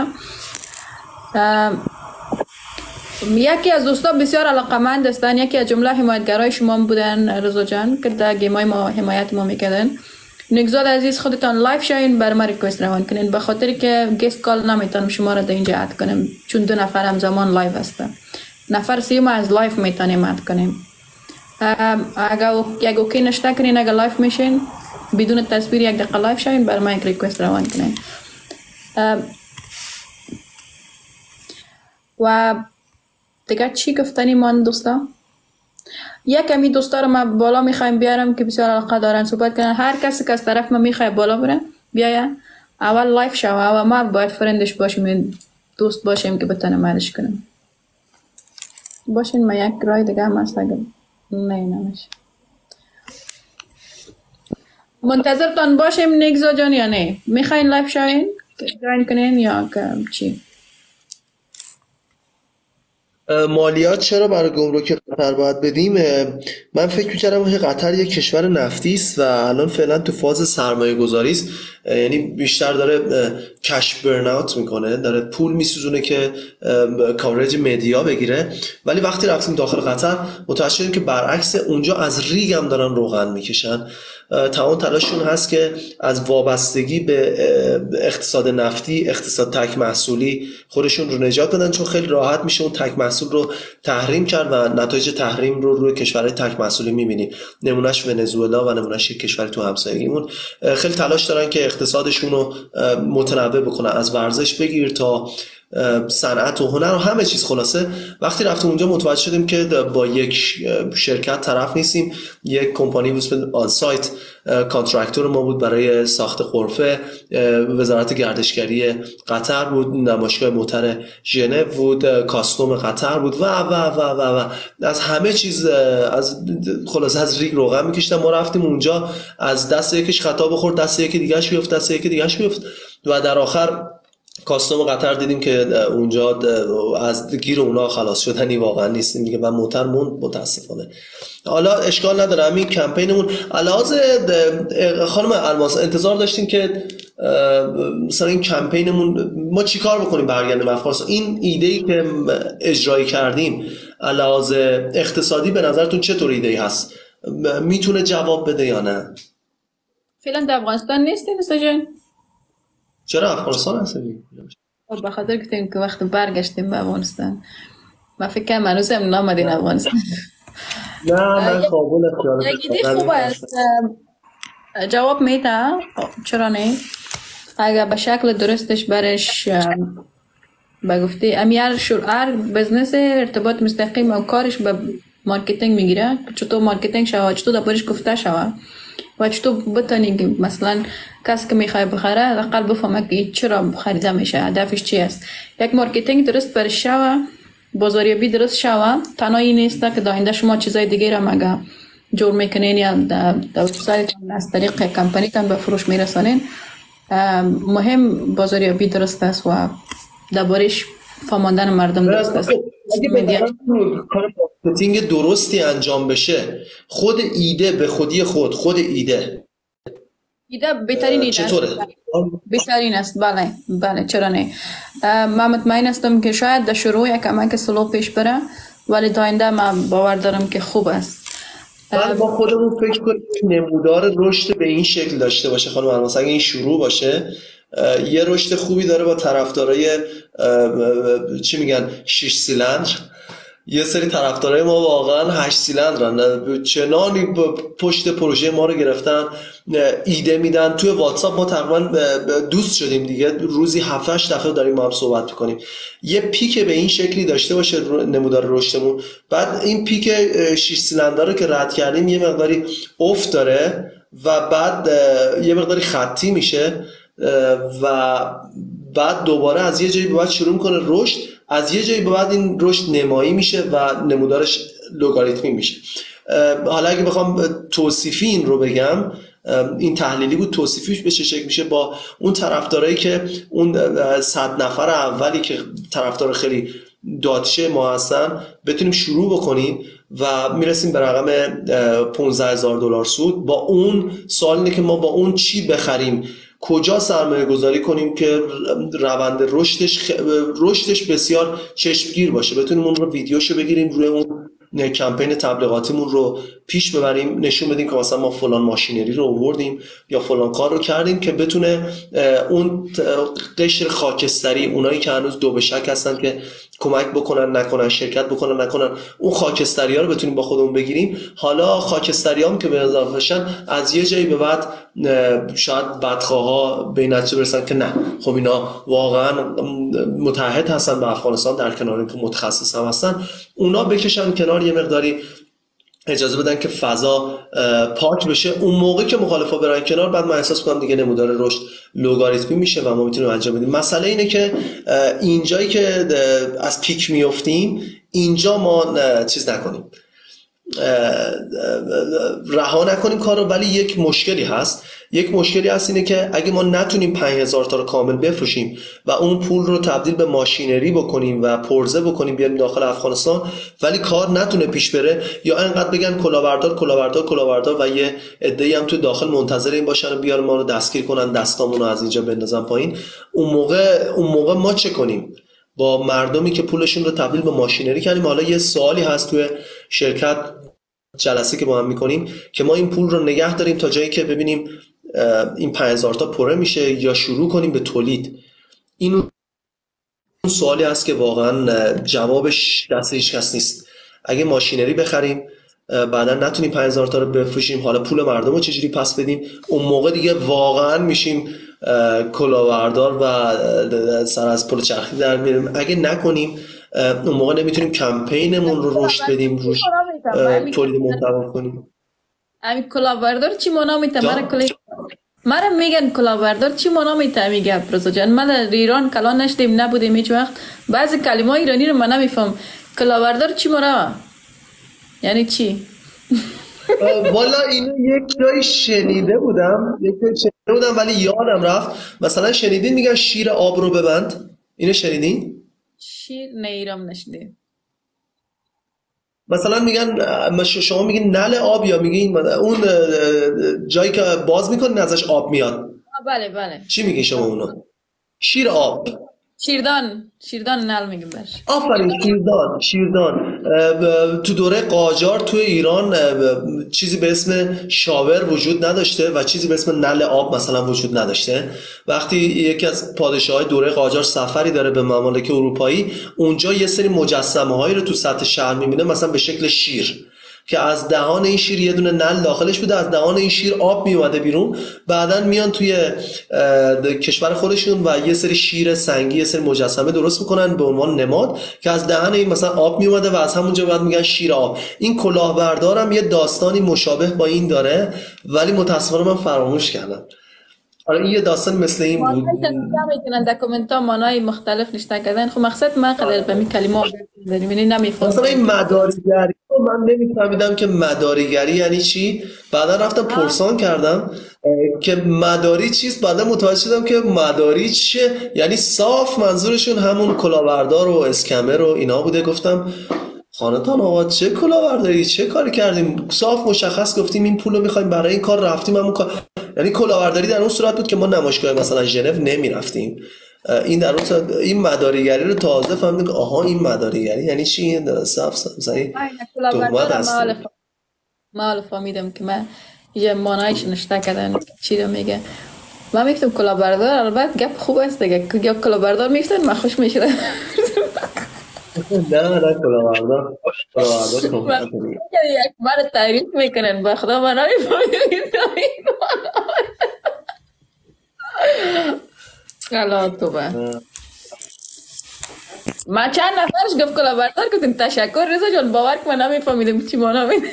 یکی از دوستا بسیار علاقمند هستن، یکی از جمله حمایتگرای شما بودن رضا جان که در گیمای ما حمایت ما میکردن. نگزاد عزیز خودتان لایف شاین بر ما ریکوست روان کنین، به خاطر که گست کال نمیتونم شما را در اینجا اد کنم چون دو نفر همزمان لایف هستن. نفر سیوم از لایف میتونیم اد کنیم. اگر یک اوکی نشته کنین، اگر لایف میشین بدون تصویر یک دقیقه لایف شاین بر ما یک ریکوست روان کنین. و دیگه چی گفتنی من دوستا؟ یک کمی دوستا رو من بالا میخوایم بیارم که بسیار علاقه دارن صحبت کنن. هر کسی که از طرف من میخواد بالا بره بیاید، اول لایف شو و ما باید فرندش باشیم، دوست باشیم که بتونه مدش کنیم. باشین. ما یک رای دیگه هم هست اگر نه نمیشه منتظرتان باشیم. نگزا جان یا نه میخواین لایف شوین جوین کنین یا چی؟ مالیات چرا برای گمرک قطر باید بدیم؟ من فکر می‌کردم که قطر یک کشور نفتی است و الان فعلا تو فاز سرمایه گذاری است، یعنی بیشتر داره کش برن اوت میکنه، داره پول میسوزونه که کاورج مدیا بگیره. ولی وقتی رفتیم داخل قطر متوجه شدیم که برعکس، اونجا از ریگ هم دارن روغن میکشن. تمام تلاششون هست که از وابستگی به اقتصاد نفتی، اقتصاد تک محصولی خودشون رو نجات بدن، چون خیلی راحت میشه اون تک محصول رو تحریم کرد و نتایج تحریم رو روی کشورهای تک محصولی میبینیم. نمونهش ونزوئلا و نمونهش یک کشور تو همسایگیمون. خیلی تلاش دارن که اقتصادشون رو متنوع بکنن، از ورزش بگیر تا صنعت و هنر و همه چیز. خلاصه وقتی رفتیم اونجا متوجه شدیم که با یک شرکت طرف نیستیم. یک کمپانی بود به آن سایت کانترکتور ما بود برای ساخت غرفه، وزارت گردشگری قطر بود، نمایشگاه موتر ژنو بود، کاستوم قطر بود و و و و و از همه چیز، از خلاصه از ریگ روغن میکشتن. ما رفتیم اونجا از دست یکیش خطا بخورد، دست یکی دیگه‌اش بیفت، دست یکی دیگه‌اش بیفت و در آخر کاستوم قطر دیدیم که اونجا از گیر اونا خلاص شدنی واقعا نیستیم دیگه و موتر موند متاسفانه. حالا اشکال نداره، همین کمپینمون علاوه خانم الماس انتظار داشتیم که مثلا این کمپینمون ما چیکار بکنیم برگردیم افغانستان. این ایده‌ای که اجرایی کردیم علاوه اقتصادی به نظرتون چطور ایده‌ای هست؟ میتونه جواب بده یا نه؟ فعلا در افغانستان نیستیم استاجان. چرا افغانستان هستیم؟ به خاطر گفتیم که وقت برگشتیم به افغانستان ما فکر کنم هنوز هم نامدین افغانستان. نه من قابل اختیار یک ایده خوب است، جواب میده، چرا نه؟ اگر به شکل درستش برش بگفتی امیار شروع بزنس ارتباط مستقیم و کارش به مارکتینگ میگیره، چطور مارکتینگ شود، چطور دبرش گفته شود و چطور بتانی که مثلا کسی که میخوای بخره اقل بفهمه که چرا خریده میشه، هدفش چی است. یک مارکتینگ درست برش شود، بازاریابی درست شود، تنها این نیست که داینده شما چیزای دیگه را مگه جور میکنین یا در وبسایتتون از طریق کمپانیتون به فروش میرسانین. مهم بازاریابی درست است و دربارش فهماندن مردم درست است. اگه کار مارکتینگ درستی انجام بشه، خود ایده به خودی خود خود ایده ایده بهترین ایده چطوره؟ بهترین است. بله بله چرا نه. من مطمئن هستم که شاید در شروع یک کمک سلو پیش بره ولی تا آینده من باور دارم که خوب است. من با خودمون فکر کنیم نمودار رشد به این شکل داشته باشه خانم الماس، اگه این شروع باشه یه رشد خوبی داره با طرفدارای چی میگن شش سیلندر. یه سری طرفدارای ما واقعا هشت سیلندرن، چنانی پشت پروژه ما رو گرفتن، ایده میدن. توی واتساپ ما تقریبا دوست شدیم دیگه، روزی هفت هشت دفعه داریم ما هم صحبت میکنیم. یه پیک به این شکلی داشته باشه نمودار رشدمون، بعد این پیک شش سیلندر رو که رد کردیم یه مقداری افت داره و بعد یه مقداری خطی میشه و بعد دوباره از یه جایی به بعد شروع میکنه رشد، از یه جایی به بعد این رشد نمایی میشه و نمودارش لوگاریتمی میشه. حالا اگه بخوام توصیفی این رو بگم، این تحلیلی بود، توصیفیش به چه شکل میشه با اون طرفدارایی که اون صد نفر اولی که طرفدار خیلی دادشه ما هستن بتونیم شروع بکنیم و میرسیم به رقم پانزده هزار دلار سود. با اون سوال اینه که ما با اون چی بخریم، کجا سرمایه گذاری کنیم که روند رشدش خ... رشدش بسیار چشمگیر باشه، بتونیم اون رو ویدیوشو بگیریم روی اون کمپین تبلیغاتیمون رو پیش ببریم، نشون بدیم که مثلا ما فلان ماشینری رو آوردیم یا فلان کار رو کردیم که بتونه اون قشر خاکستری، اونایی که هنوز دو به شک هستن که کمک بکنن نکنن، شرکت بکنن نکنن، اون خاکستری ها رو بتونیم با خودمون بگیریم. حالا خاکستری هم که به اضافه بشن از یه جایی به بعد شاید بدخواها به این نتیجه برسن که نه خب اینا واقعا متحد هستن به افغانستان، در کنار اینکه متخصص هم هستن اونا بکشن کنار، یه مقداری اجازه بدن که فضا پاک بشه. اون موقع که مخالفا برن کنار، بعد من احساس کنم دیگه نمودار رشد لوگاریتمی میشه و ما میتونیم انجام بدیم. مسئله اینه که اینجایی که از پیک میافتیم اینجا ما چیز نکنیم، رها نکنیم کار رو. ولی یک مشکلی هست، یک مشکلی هست اینه که اگه ما نتونیم پنج هزار تا رو کامل بفروشیم و اون پول رو تبدیل به ماشینری بکنیم و پرزه بکنیم بیاریم داخل افغانستان، ولی کار نتونه پیش بره، یا اینقدر بگن کلاهبردار کلاهبردار کلاهبردار و یه عده‌ای هم تو داخل منتظر این باشن و بیارن ما رو دستگیر کنن، دستامون رو از اینجا بندازن پایین، اون موقع اون موقع ما چه کنیم با مردمی که پولشون رو تبدیل به ماشینری کردیم؟ حالا یه سوالی هست توی شرکت جلسه که با هم میکنیم که ما این پول رو نگه داریم تا جایی که ببینیم این پنج هزار تا پره میشه یا شروع کنیم به تولید. این اون سوالی هست که واقعا جوابش دست هیچ کس نیست. اگه ماشینری بخریم بعدا نتونیم پنج هزار تا رو بفروشیم، حالا پول مردم رو چجوری پس بدیم؟ اون موقع دیگه واقعا میشیم کلاهبردار و سر از پل چرخی در میاریم. اگه نکنیم اون موقع نمیتونیم کمپینمون رو رشد بدیم، روش تولید محتوا کنیم. همین کلاهبردار چی معنا میته؟ مرا کلی مرا میگن کلاهبردار چی معنا میته؟ میگه رضا جان ما در ایران کلان نشدیم، نبودیم هیچ وقت، بعضی کلمه ایرانی رو من نمیفهم. کلاهبردار چی معنا یعنی چی؟ والا اینو یک جایی شنیده بودم یک جایی شنیده بودم ولی یادم رفت. مثلا شنیدین میگن شیر آب رو ببند؟ اینو شنیدین؟ شیر نه ایرام نشدیم. مثلا میگن شما میگین نل آب یا میگین اون جایی که باز میکنین ازش آب میاد؟ بله بله. چی میگین شما اونو؟ شیر آب. شیردان شیردان نل میگیم برش. آفرین، شیردان شیردان. تو دوره قاجار تو ایران چیزی به اسم شاور وجود نداشته و چیزی به اسم نل آب مثلا وجود نداشته. وقتی یکی از پادشاه‌های دوره قاجار سفری داره به ممالک اروپایی، اونجا یه سری مجسمه هایی رو تو سطح شهر میبینه مثلا به شکل شیر که از دهان این شیر یه دونه نل داخلش بوده، از دهان این شیر آب میومده بیرون. بعدن میان توی کشور خودشون و یه سری شیر سنگی، یه سری مجسمه درست میکنن به عنوان نماد که از دهان این مثلا آب میومده و از همونجا بعد میگن شیر آب. این کلاهبردار هم یه داستانی مشابه با این داره ولی متاسفانه من فراموش کردم. آره این یه داستان مثل این بود. میتونن دکومنت ها مانای مختلف نشته کردن. خب مقصد من قدر به می کلمه داریم یعنی نمیفهمم. مثلا این مداریگری من نمیفهمیدم که مداریگری یعنی چی. بعدا رفتم پرسان کردم که مداری چیست، بعدا متوجه شدم که مداری چیه، یعنی صاف منظورشون همون کلاهبردار و اسکمر و اینا بوده. گفتم خانتان آقا چه کلاهبرداری، چه کاری کردیم؟ صاف مشخص گفتیم این پول رو میخوایم برای این کار، رفتیم همون کار. یعنی کلاهبرداری در اون صورت بود که ما نمایشگاه مثلا ژنو نمیرفتیم. این در اون این مداریگری رو تازه فهمیدم که آها این مداریگری یعنی چی. این صاف صاف کلاهبردار مال مال فهمیدم که من یه مانایش نشته کردن چی رو میگه. من میگم کلاهبردار البته گپ خوب است دیگه، یا کلاهبردار میگفتن من خوش میشدم. نه نه کلاهبردار کلاهبردار یک بار تعریف میکنن با خدا من نمیفهمم. الله توبه. ما چند نفرش گفت کلاهبردار گفتیم تشکر رضا جان، باور کن من نمیفهمیدم چی معنا میده.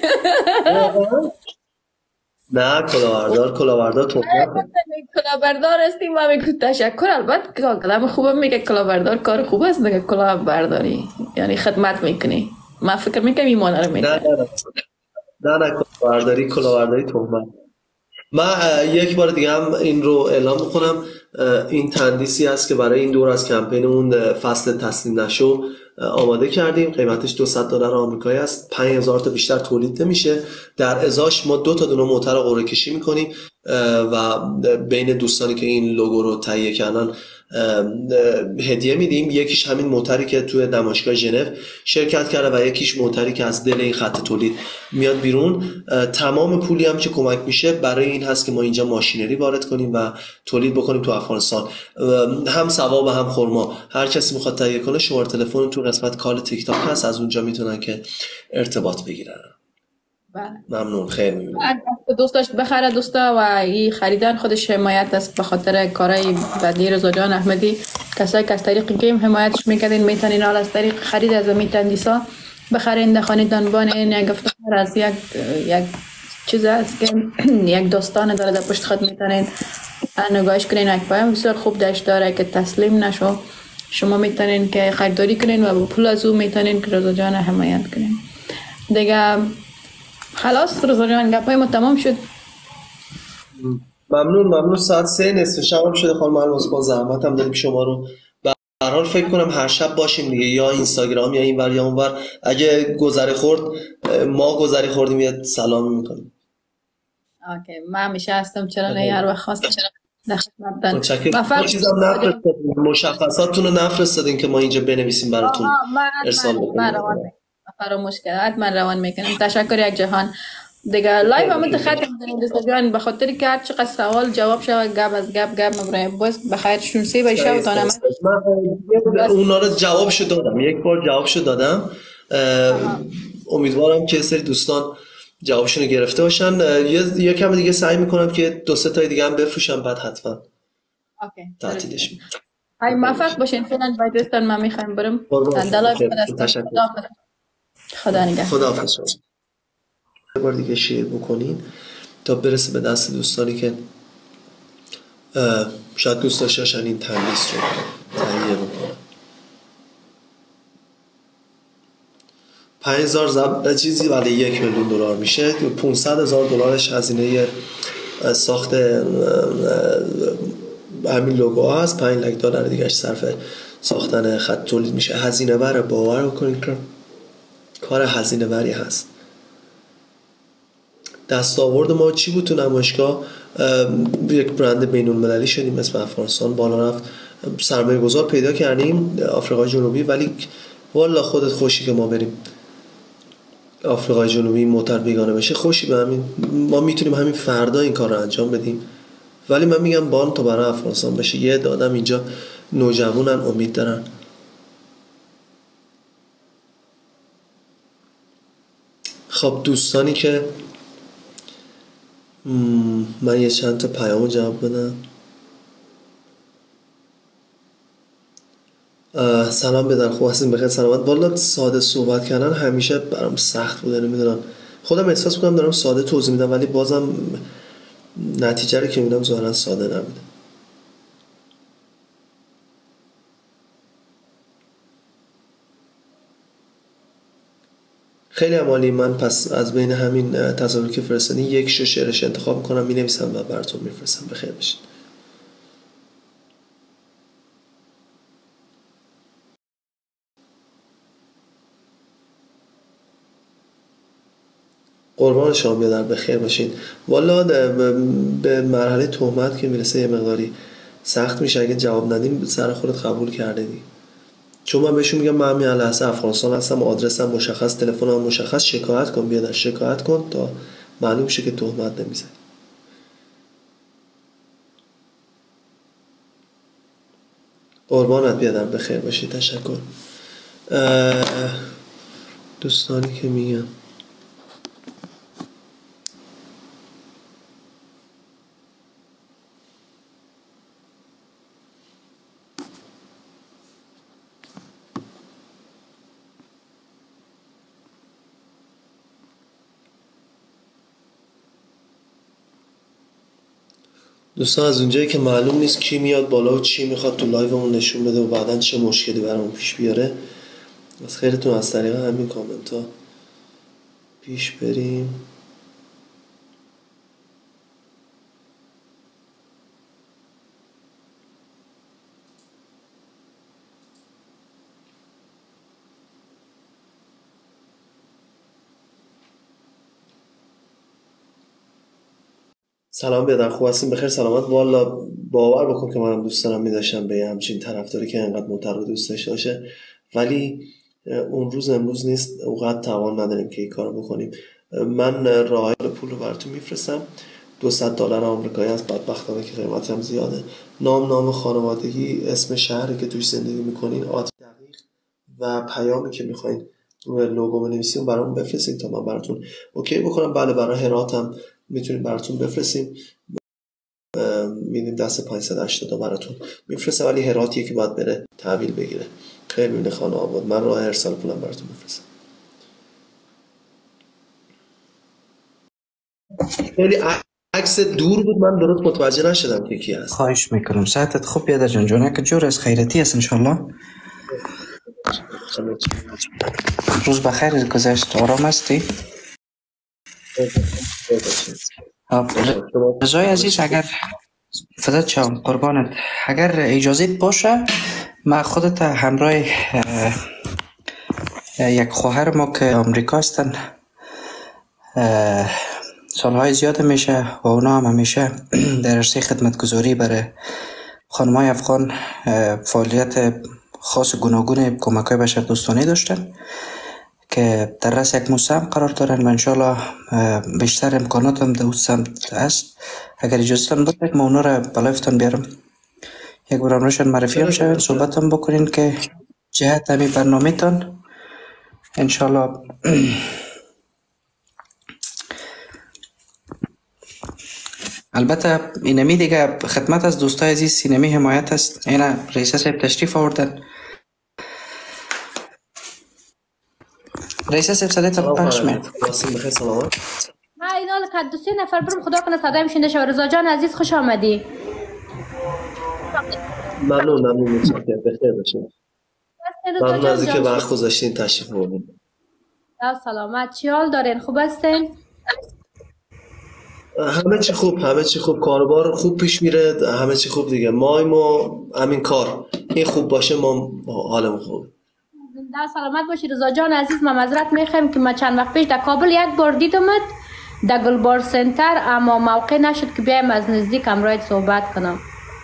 نه کلاهبردار کلاهبردار تو کلاهبردار هستیم و میگم تشکر. البته کلام خوبه میگه کلاهبردار کار خوب است دیگه، کلاهبرداری یعنی خدمت میکنی. من فکر میکنم این معنا رو میده. نه نه نه نه کلاهبرداری کلاهبرداری تهمت. من یک بار دیگه هم این رو اعلام میکنم، این تندیسی است که برای این دور از کمپینمون فصل تسلیم نشو آماده کردیم. قیمتش دویست دلار آمریکایی است، پنج هزار تا بیشتر تولید نمیشه. در ازاش ما دو تا دونه موتور قرعه کشی میکنیم و بین دوستانی که این لوگو رو تهیه کردن هدیه میدیم. یکیش همین موتری که توی نمایشگاه ژنو شرکت کرده و یکیش موتری که از دل این خط تولید میاد بیرون. تمام پولی هم که کمک میشه برای این هست که ما اینجا ماشینری وارد کنیم و تولید بکنیم تو افغانستان. هم ثواب هم خرما. هر کسی میخواد تهیه کنه شماره تلفن تو قسمت کال تیک تاک هست، از اونجا میتونن که ارتباط بگیرن. ممنون، خیلی ممنون. دوست داشت بخره دوستا و این خریدن خودش حمایت است به خاطر کارهای بدی رضا جان احمدی. کسایی که از طریق گیم حمایتش میکردین میتونین حالا از طریق خرید از این تندیسا بخرین. دخانی دنبان این یک افتخار از یک یک چیز است که یک داستان داره در پشت خود میتونین نگاهش کنین. یک پیام بسیار خوب داشت داره که تسلیم نشو. شما میتونین که خریداری کنین و با پول از او میتونین که رضا جان حمایت کنین دیگه. خلاص رضا جان گپای ما تمام شد. ممنون ممنون. ساعت سه نصف شب هم شده خانم الان با زحمت هم دادیم شما رو. به هر حال فکر کنم هر شب باشیم دیگه، یا اینستاگرام یا این ور یا اون ور. اگه گذری خورد ما گذری خوردیم یه سلام میکنیم. اوکی من همیشه هستم، چرا نه هر وقت خواستم در خدمتتون. متشکرم. چیزام نفرستادین، مشخصاتتون رو نفرستادین که ما اینجا بنویسیم براتون ارسال بکنیم. فراموش کرد من روان میکنم. تشکر یک جهان دیگه. لایو هم ختم کنیم دوستان به خاطر که هر چقدر سوال جواب شود گپ از گپ گپ مبرم باز بخیر شونسی بشه و تا من اونا رو جوابشو دادم، یک بار جوابشو دادم. امیدوارم که سری دوستان جوابشون رو گرفته باشن. یه کم دیگه سعی میکنم که دو سه تا دیگه هم بفروشم بعد حتما تعطیلش میکنم. های موفق باشین. فعلا باید دوستان ما میخوایم برم دلای خدا. خدا نگهدار. خداحافظ. یه بار دیگه شیر بکنین تا برسه به دست دوستانی که شاید دوست داشته باشن این تمیز رو تهیه بکنن. پنج هزار ضرب چیزی ولی یک میلیون دلار میشه. پانصد هزار دلارش هزینه ساخت همین لوگو هست. پنج لک دلار دیگه صرف ساختن خط تولید میشه. هزینه بره، باور بکنید که کار هزینه بری هست. دستاورد ما چی بود تو نمایشگاه؟ یک برند بین المللی شدیم، اسم افغانستان بالا رفت، سرمایه گذار پیدا کردیم آفریقای جنوبی. ولی والا خودت خوشی که ما بریم آفریقای جنوبی موتر بیگانه بشه، خوشی به همین. ما میتونیم همین فردا این کار رو انجام بدیم. ولی من میگم بان تو برای افغانستان بشه. یه دادم اینجا نوجوانن، امید دارن. خب دوستانی که من یه چند تا پیام جواب بدم. سلام بدن، خوب هستین؟ بخیر سلامت. والا ساده صحبت کردن همیشه برام سخت بوده، نمیدونم، خودم احساس میکنم دارم ساده توضیح میدم ولی بازم نتیجه رو که میدم ظاهرا ساده نبوده. خیلی عالی. من پس از بین همین تصاویری که فرستادین یک شو شعرش انتخاب میکنم، مینویسم و براتون میفرستم. بخیر باشین. قربان شما بیادر، بخیر باشین. والا به مرحله تهمت که میرسه یه مقداری سخت میشه. اگه جواب ندیم سر خودت قبول کرده دی. چون من بهشون میگم من همین لحظه افغانستان هستم، آدرسم مشخص، تلفنم مشخص، شکایت کن بیادر، شکایت کن تا معلوم شه که تهمت نمیزنی. قربانت بیادر، بخیر باشی. تشکر. دوستانی که میگم دوستان از اونجایی که معلوم نیست کی میاد بالا و چی میخواد تو لایومون نشون بده و بعدن چه مشکلی برامون پیش بیاره، از خیرتون از طریق همین کامنت ها پیش بریم. سلام بیادر، خوب هستیم؟ بخیر سلامت. والا باور بکن که منم دوست دارم میداشتم به همچین طرفداری که انقدر معتقد دوست داشته باشه، ولی اون روز امروز نیست، اونقدر توان نداریم که این کارو بکنیم. من راه پول رو براتون میفرستم. دویست دلار آمریکایی است، بدبختانه که قیمت هم زیاده. نام، نام خانوادگی، اسم شهری که توش زندگی میکنین، آدرس دقیق و پیامی که میخواین روی لوگو بنویسین برام بفرستین تا من براتون اوکی بکنم. بله برای هراتم میتونیم براتون بفرستیم، میدیم دست پانصد و هشتاد براتون میفرسته، ولی هراتیه که باید بره تحویل بگیره. خیلی میونه خانه آباد. من راه ارسال پولم براتون میفرستم. خیلی عکس دور بود، من درست متوجه نشدم که کی هست. خواهش میکنم. ساعتت خوب بیادر جان؟ جانه که جور از خیرتی هست انشالله. روز بخیر گذشت؟ آرام هستی؟ رضای عزیز، اگر فدات شم قربانت، اگر اجازت باشه ما خودت همراه یک خواهر ما که آمریکا هستن سالهای زیاد میشه و اونا هم همیشه در عرصه خدمتگزاری برای خانمای افغان فعالیت خاص گوناگون کمک‌های بشردوستانه داشتن که در رأس یک موسم قرار دارن و انشالله بیشتر امکانات هم در اون سمت است. اگر اجازه هم باید ما اونا را بلایفتان بیارم یک بار امروشان معرفی هم شوین، صحبت هم بکنین که جهت همی برنامه تان انشالله. البته اینمی دیگه خدمت از دوستای عزیز سینمی حمایت است. اینا رئیس صاحب تشریف آوردن. رئیس صاحب صدایتان پخش میاد. سلامت. ها اینا لکه دو سه نفر برم خدا کنه صدایم شنیده شود. رضا جان عزیز خوش آمدی. ممنون ممنون متشکرم. بخیر باشین. ممنون از اینکه وقت گذاشتین تشریف آوردین. سلامت. چی حال دارین؟ خوب هستین؟ همه چی خوب، همه چی خوب، کاروبار خوب پیش میره، همه چی خوب دیگه. ما ما همین کار این خوب باشه ما حالمون خوبه. زنده سلامت باشی رضا جان عزیز. ما معذرت میخوایم که ما چند وقت پیش در کابل یک بار دیدمت در گلبار سنتر، اما موقع نشد که بیایم از نزدیک همراهت صحبت کنم.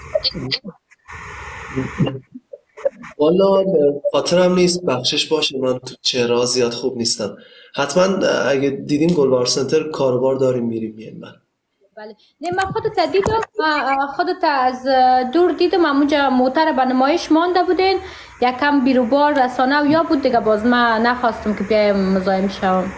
والا خاطرم نیست، بخشش باشه، من تو چهره زیاد خوب نیستم. حتما اگه دیدیم گلبار سنتر کاروبار داریم میریم میایم. من بله نه من خودت دیدم، خودت از دور دیدم. همونجا موتر به نمایش مانده بودین، یکم بیروبار رسانه و یا بود دیگه، باز من نخواستم که بیایم مزاحم شوم.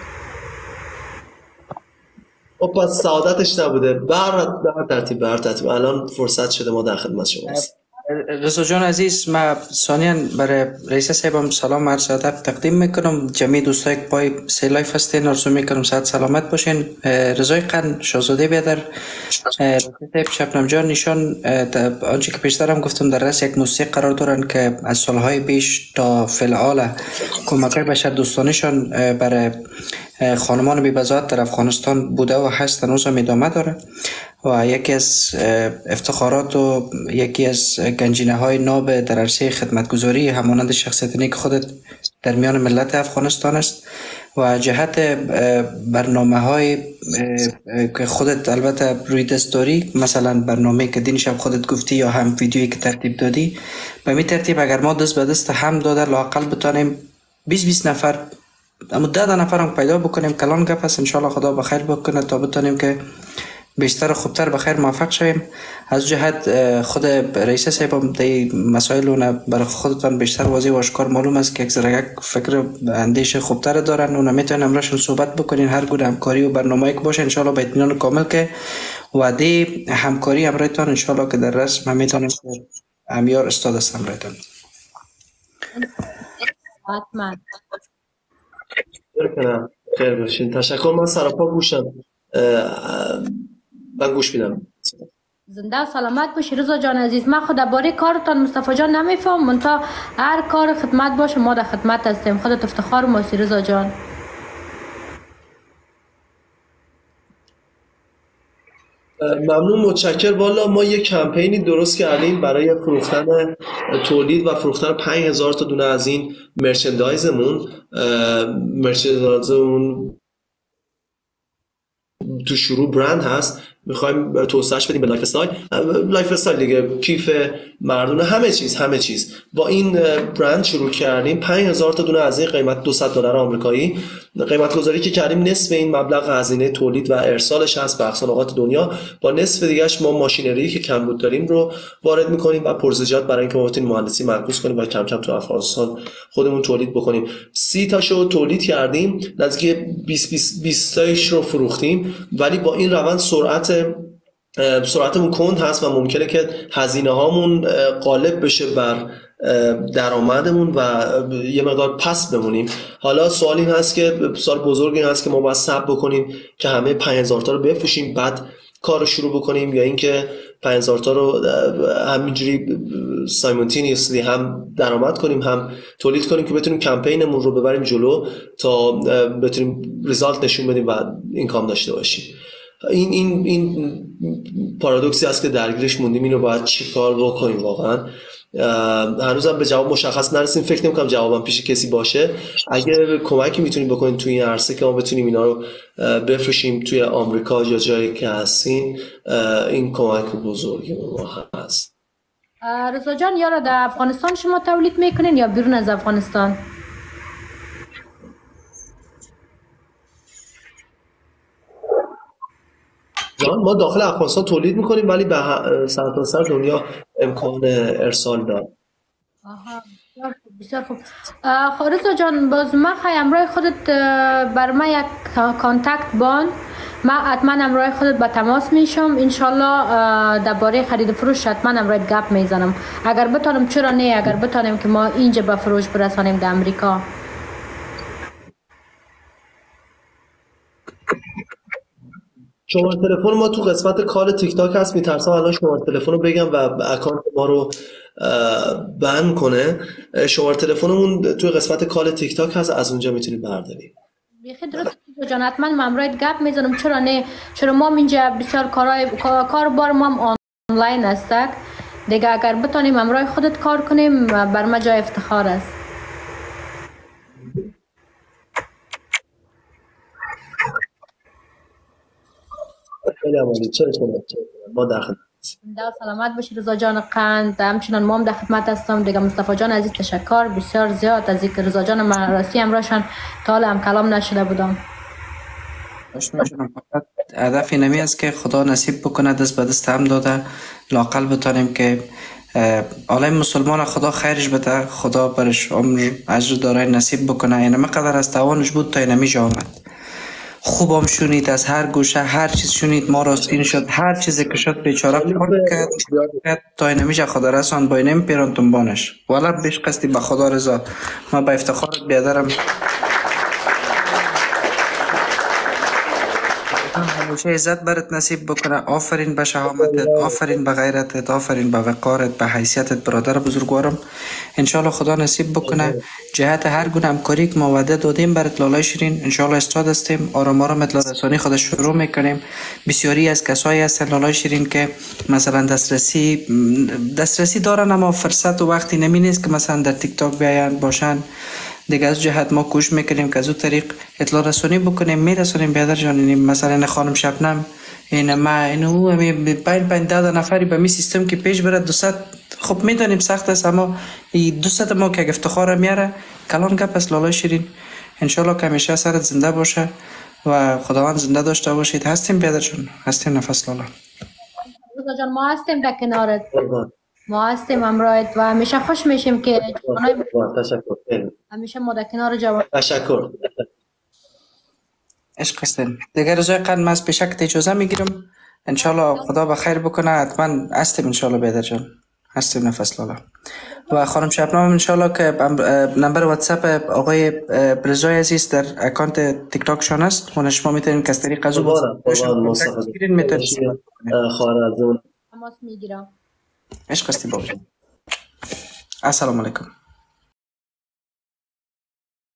خب پس سعادتش نبوده. بر بر ترتیب بر ترتیب الان فرصت شده ما در خدمت شما هستیم. رضا جان عزیز، ما ثانیاً برای رئیس صاحبم سلام عرض ادب تقدیم میکنم. جمعی دوستای که پای سی لایف هستین آرزو میکنم صحت سلامت باشین. رضای قند شاهزاده بیادر صاحب شبنم جان نشان آنچه که پیشترم گفتم در رأس یک موسیقی قرار دارن که از سالهای پیش تا فلعال کمک‌های بشر دوستانشان برای خانمان بی‌بضاعت در افغانستان بوده و هست، هنوز هم ادامه داره و یکی از افتخارات و یکی از گنجینه های ناب در عرصه خدمتگزاری همانند شخصیت نیک خودت در میان ملت افغانستان است و جهت برنامه های که خودت البته روی دست داری، مثلا برنامه که دین شب خودت گفتی یا هم ویدیویی که ترتیب دادی، به می ترتیب اگر ما دست به دست هم داده لااقل بتانیم بیست بیست نفر اما ده ده نفر هم پیدا بکنیم. کلان گپ هست، انشالله خدا بخیر بکنه تا بتانیم که بیشتر و خوبتر بخیر موفق شویم. از جهت خود رئیس صاحب هم دی مسائل اون برای خودتان بیشتر واضح و آشکار معلوم است که اکثر یک فکر اندیشه خوبتر دارن، اون میتونن امرشون صحبت بکنین. هر گونه همکاری و برنامه‌ای که باشه انشالله به اطمینان کامل که وعده همکاری امرایتان انشالله که در رسم میتونیم امیار استاد است امرایتان. حتما خیر باشین. تشکر. من سراپا گوشم، من گوش میدم. زنده و سلامت باشی رضا جان عزیز. من خود درباره کارتان مصطفی جان نمیفهم، منتها هر کار خدمت باشه ما در خدمت هستیم. خودت افتخار ماسی رضا جان. ممنون متشکر. والا ما یک کمپینی درست کردیم برای فروختن تولید و فروختن پنج هزار تا دونه از این مرچندایزمون. مرچندایزمون تو شروع برند هست، میخوایم توسعهش بدیم به لایف استایل. لایف استایل دیگه، کیف مردونه، همه چیز همه چیز با این برند شروع کردیم. پنج هزار تا دونه از این قیمت دویست دلار آمریکایی. قیمت گذاری که کردیم نصف این مبلغ هزینه تولید و ارسالش هست به اقصا نقاط دنیا. با نصف دیگهش ما ماشینری که کمبود داریم رو وارد میکنیم و پرزجات برای اینکه ما بتونیم مهندسی معکوس کنیم و کم کم تو افغانستان خودمون تولید بکنیم. سی تاشو تولید کردیم، نزدیک بیست بیست تایش رو فروختیم، ولی با این روند سرعت سرعتمون کند هست و ممکنه که هزینه هامون غالب بشه بر درآمدمون و یه مقدار پس بمونیم. حالا سوال این هست که سوال بزرگ این هست که ما باید صبر بکنیم که همه پنج هزار تا رو بفروشیم بعد کار رو شروع بکنیم، یا اینکه پنج هزار تا رو همینجوری سایمونتینیوسلی هم درآمد کنیم هم تولید کنیم که بتونیم کمپینمون رو ببریم جلو تا بتونیم ریزالت نشون بدیم و اینکام داشته باشیم. این این این پارادوکسی است که درگیرش موندیم. اینو باید چیکار بکنیم واقعا. هنوزم به جواب مشخص نرسیم. فکر نمی‌کنم جوابم پیش کسی باشه. اگر کمکی میتونیم بکنین توی این عرصه که ما بتونیم اینا رو بفروشیم توی آمریکا یا جایی که هستین، این کمک بزرگی ما هست. رضا جان، یا در افغانستان شما تولید میکنین یا بیرون از افغانستان؟ ما داخل افغانستان تولید میکنیم ولی به سرتاسر دنیا امکان ارسال داریم. آها بسیار خوب. رضا جان، باز من خواهی امروی خودت بر من یک کانتکت بان ما حتما همراه خودت با تماس میشم انشالله. درباره خرید و فروش حتما همراه گپ میزنم اگر بتانم. چرا نه؟ اگر بتانیم که ما اینجا به فروش برسانیم در امریکا. شماره تلفن ما تو قسمت کال تیک تاک هست. میترسم الان شماره تلفن رو بگم و اکانت ما رو بند کنه. شماره تلفنمون تو قسمت کال تیک تاک هست، از اونجا میتونید بردارید. بیخی درست جان، حتما ممرایت گپ میزنم. چرا نه؟ چرا ما اینجا بسیار کارهای کار بار ما آنلاین است دیگه. اگر بتونیم ممرای خودت کار کنیم بر ما جای افتخار است. خیلی عالی. چرا چرا ما در خدمت. دا سلامت باشی رضا جان قند. همچنان ما هم در خدمت هستم دیگه. مصطفی جان عزیز تشکر بسیار زیاد از اینکه رضا جان من راستی همراهشان تا حالا هم کلام نشده بودم. فقط هدف اینمی است که خدا نصیب بکنه دست به دست هم داده لاقل بتانیم که عالم مسلمان خدا خیرش بده، خدا برش عمر اجر داره نصیب بکنه. اینم قدر از توانش بود تا اینمی جا آمد. خوب هم شونید، از هر گوشه هر چیز شونید، ما راستین شد هر چیزی که شد بیچاره پاک کرد تا اینمیشه خدا رسان با اینم پیران تنبانش والا بیش قصدی به خدا رضا. ما با افتخارت بیادرم همیشه عزت برات نصیب بکنه. آفرین به شهامتت، آفرین به غیرتت، آفرین به وقارت، به حیثیتت برادر بزرگوارم. انشالله خدا نصیب بکنه جهت هر گونه همکاری که ما وعده دادیم برات لالای شیرین انشالله استاد هستیم. آرام آرام اطلاع رسانی خود شروع میکنیم. بسیاری از کسایی هستن لالای شیرین که مثلا دسترسی دسترسی دارن اما فرصت و وقتی نمی نیست که مثلا در تیک تاک بیاین باشن دیگه. از جهت ما کوشش میکنیم که از اون طریق اطلاع رسانی بکنیم میرسونیم بیادر جان. مثلا این خانم شبنم این ما اینو همی پنج پنج ده نفری به می سیستم که پیش بره دوست. خب میدونیم سخت است اما دوست ما که افتخار میاره کلان گپ است لالای شیرین. انشالله که همیشه سرت زنده باشه و خداوند زنده داشته باشید. هستیم بیادر جان، هستیم نفس لالا. رضا جان ما هستیم در کنارت، ما هستیم همراهت و همیشه خوش میشیم که تشکر. همیشه ما در کنار جوان. تشکر. عشق هستین دیگه. رضای قند من از پیشکت اجازه میگیرم. انشالله خدا بخیر بکنه. حتما هستیم انشالله بیادر جان، هستیم نفس لالا. و خانم شبنم انشالله که نمبر واتساپ آقای رضای عزیز در اکانت تیک تاک شان است و شما میتونید که از طریق از اون بگیرین. میتونید خواهر از اون تماس میگیرم. عشق هستی بابا. السلام علیکم.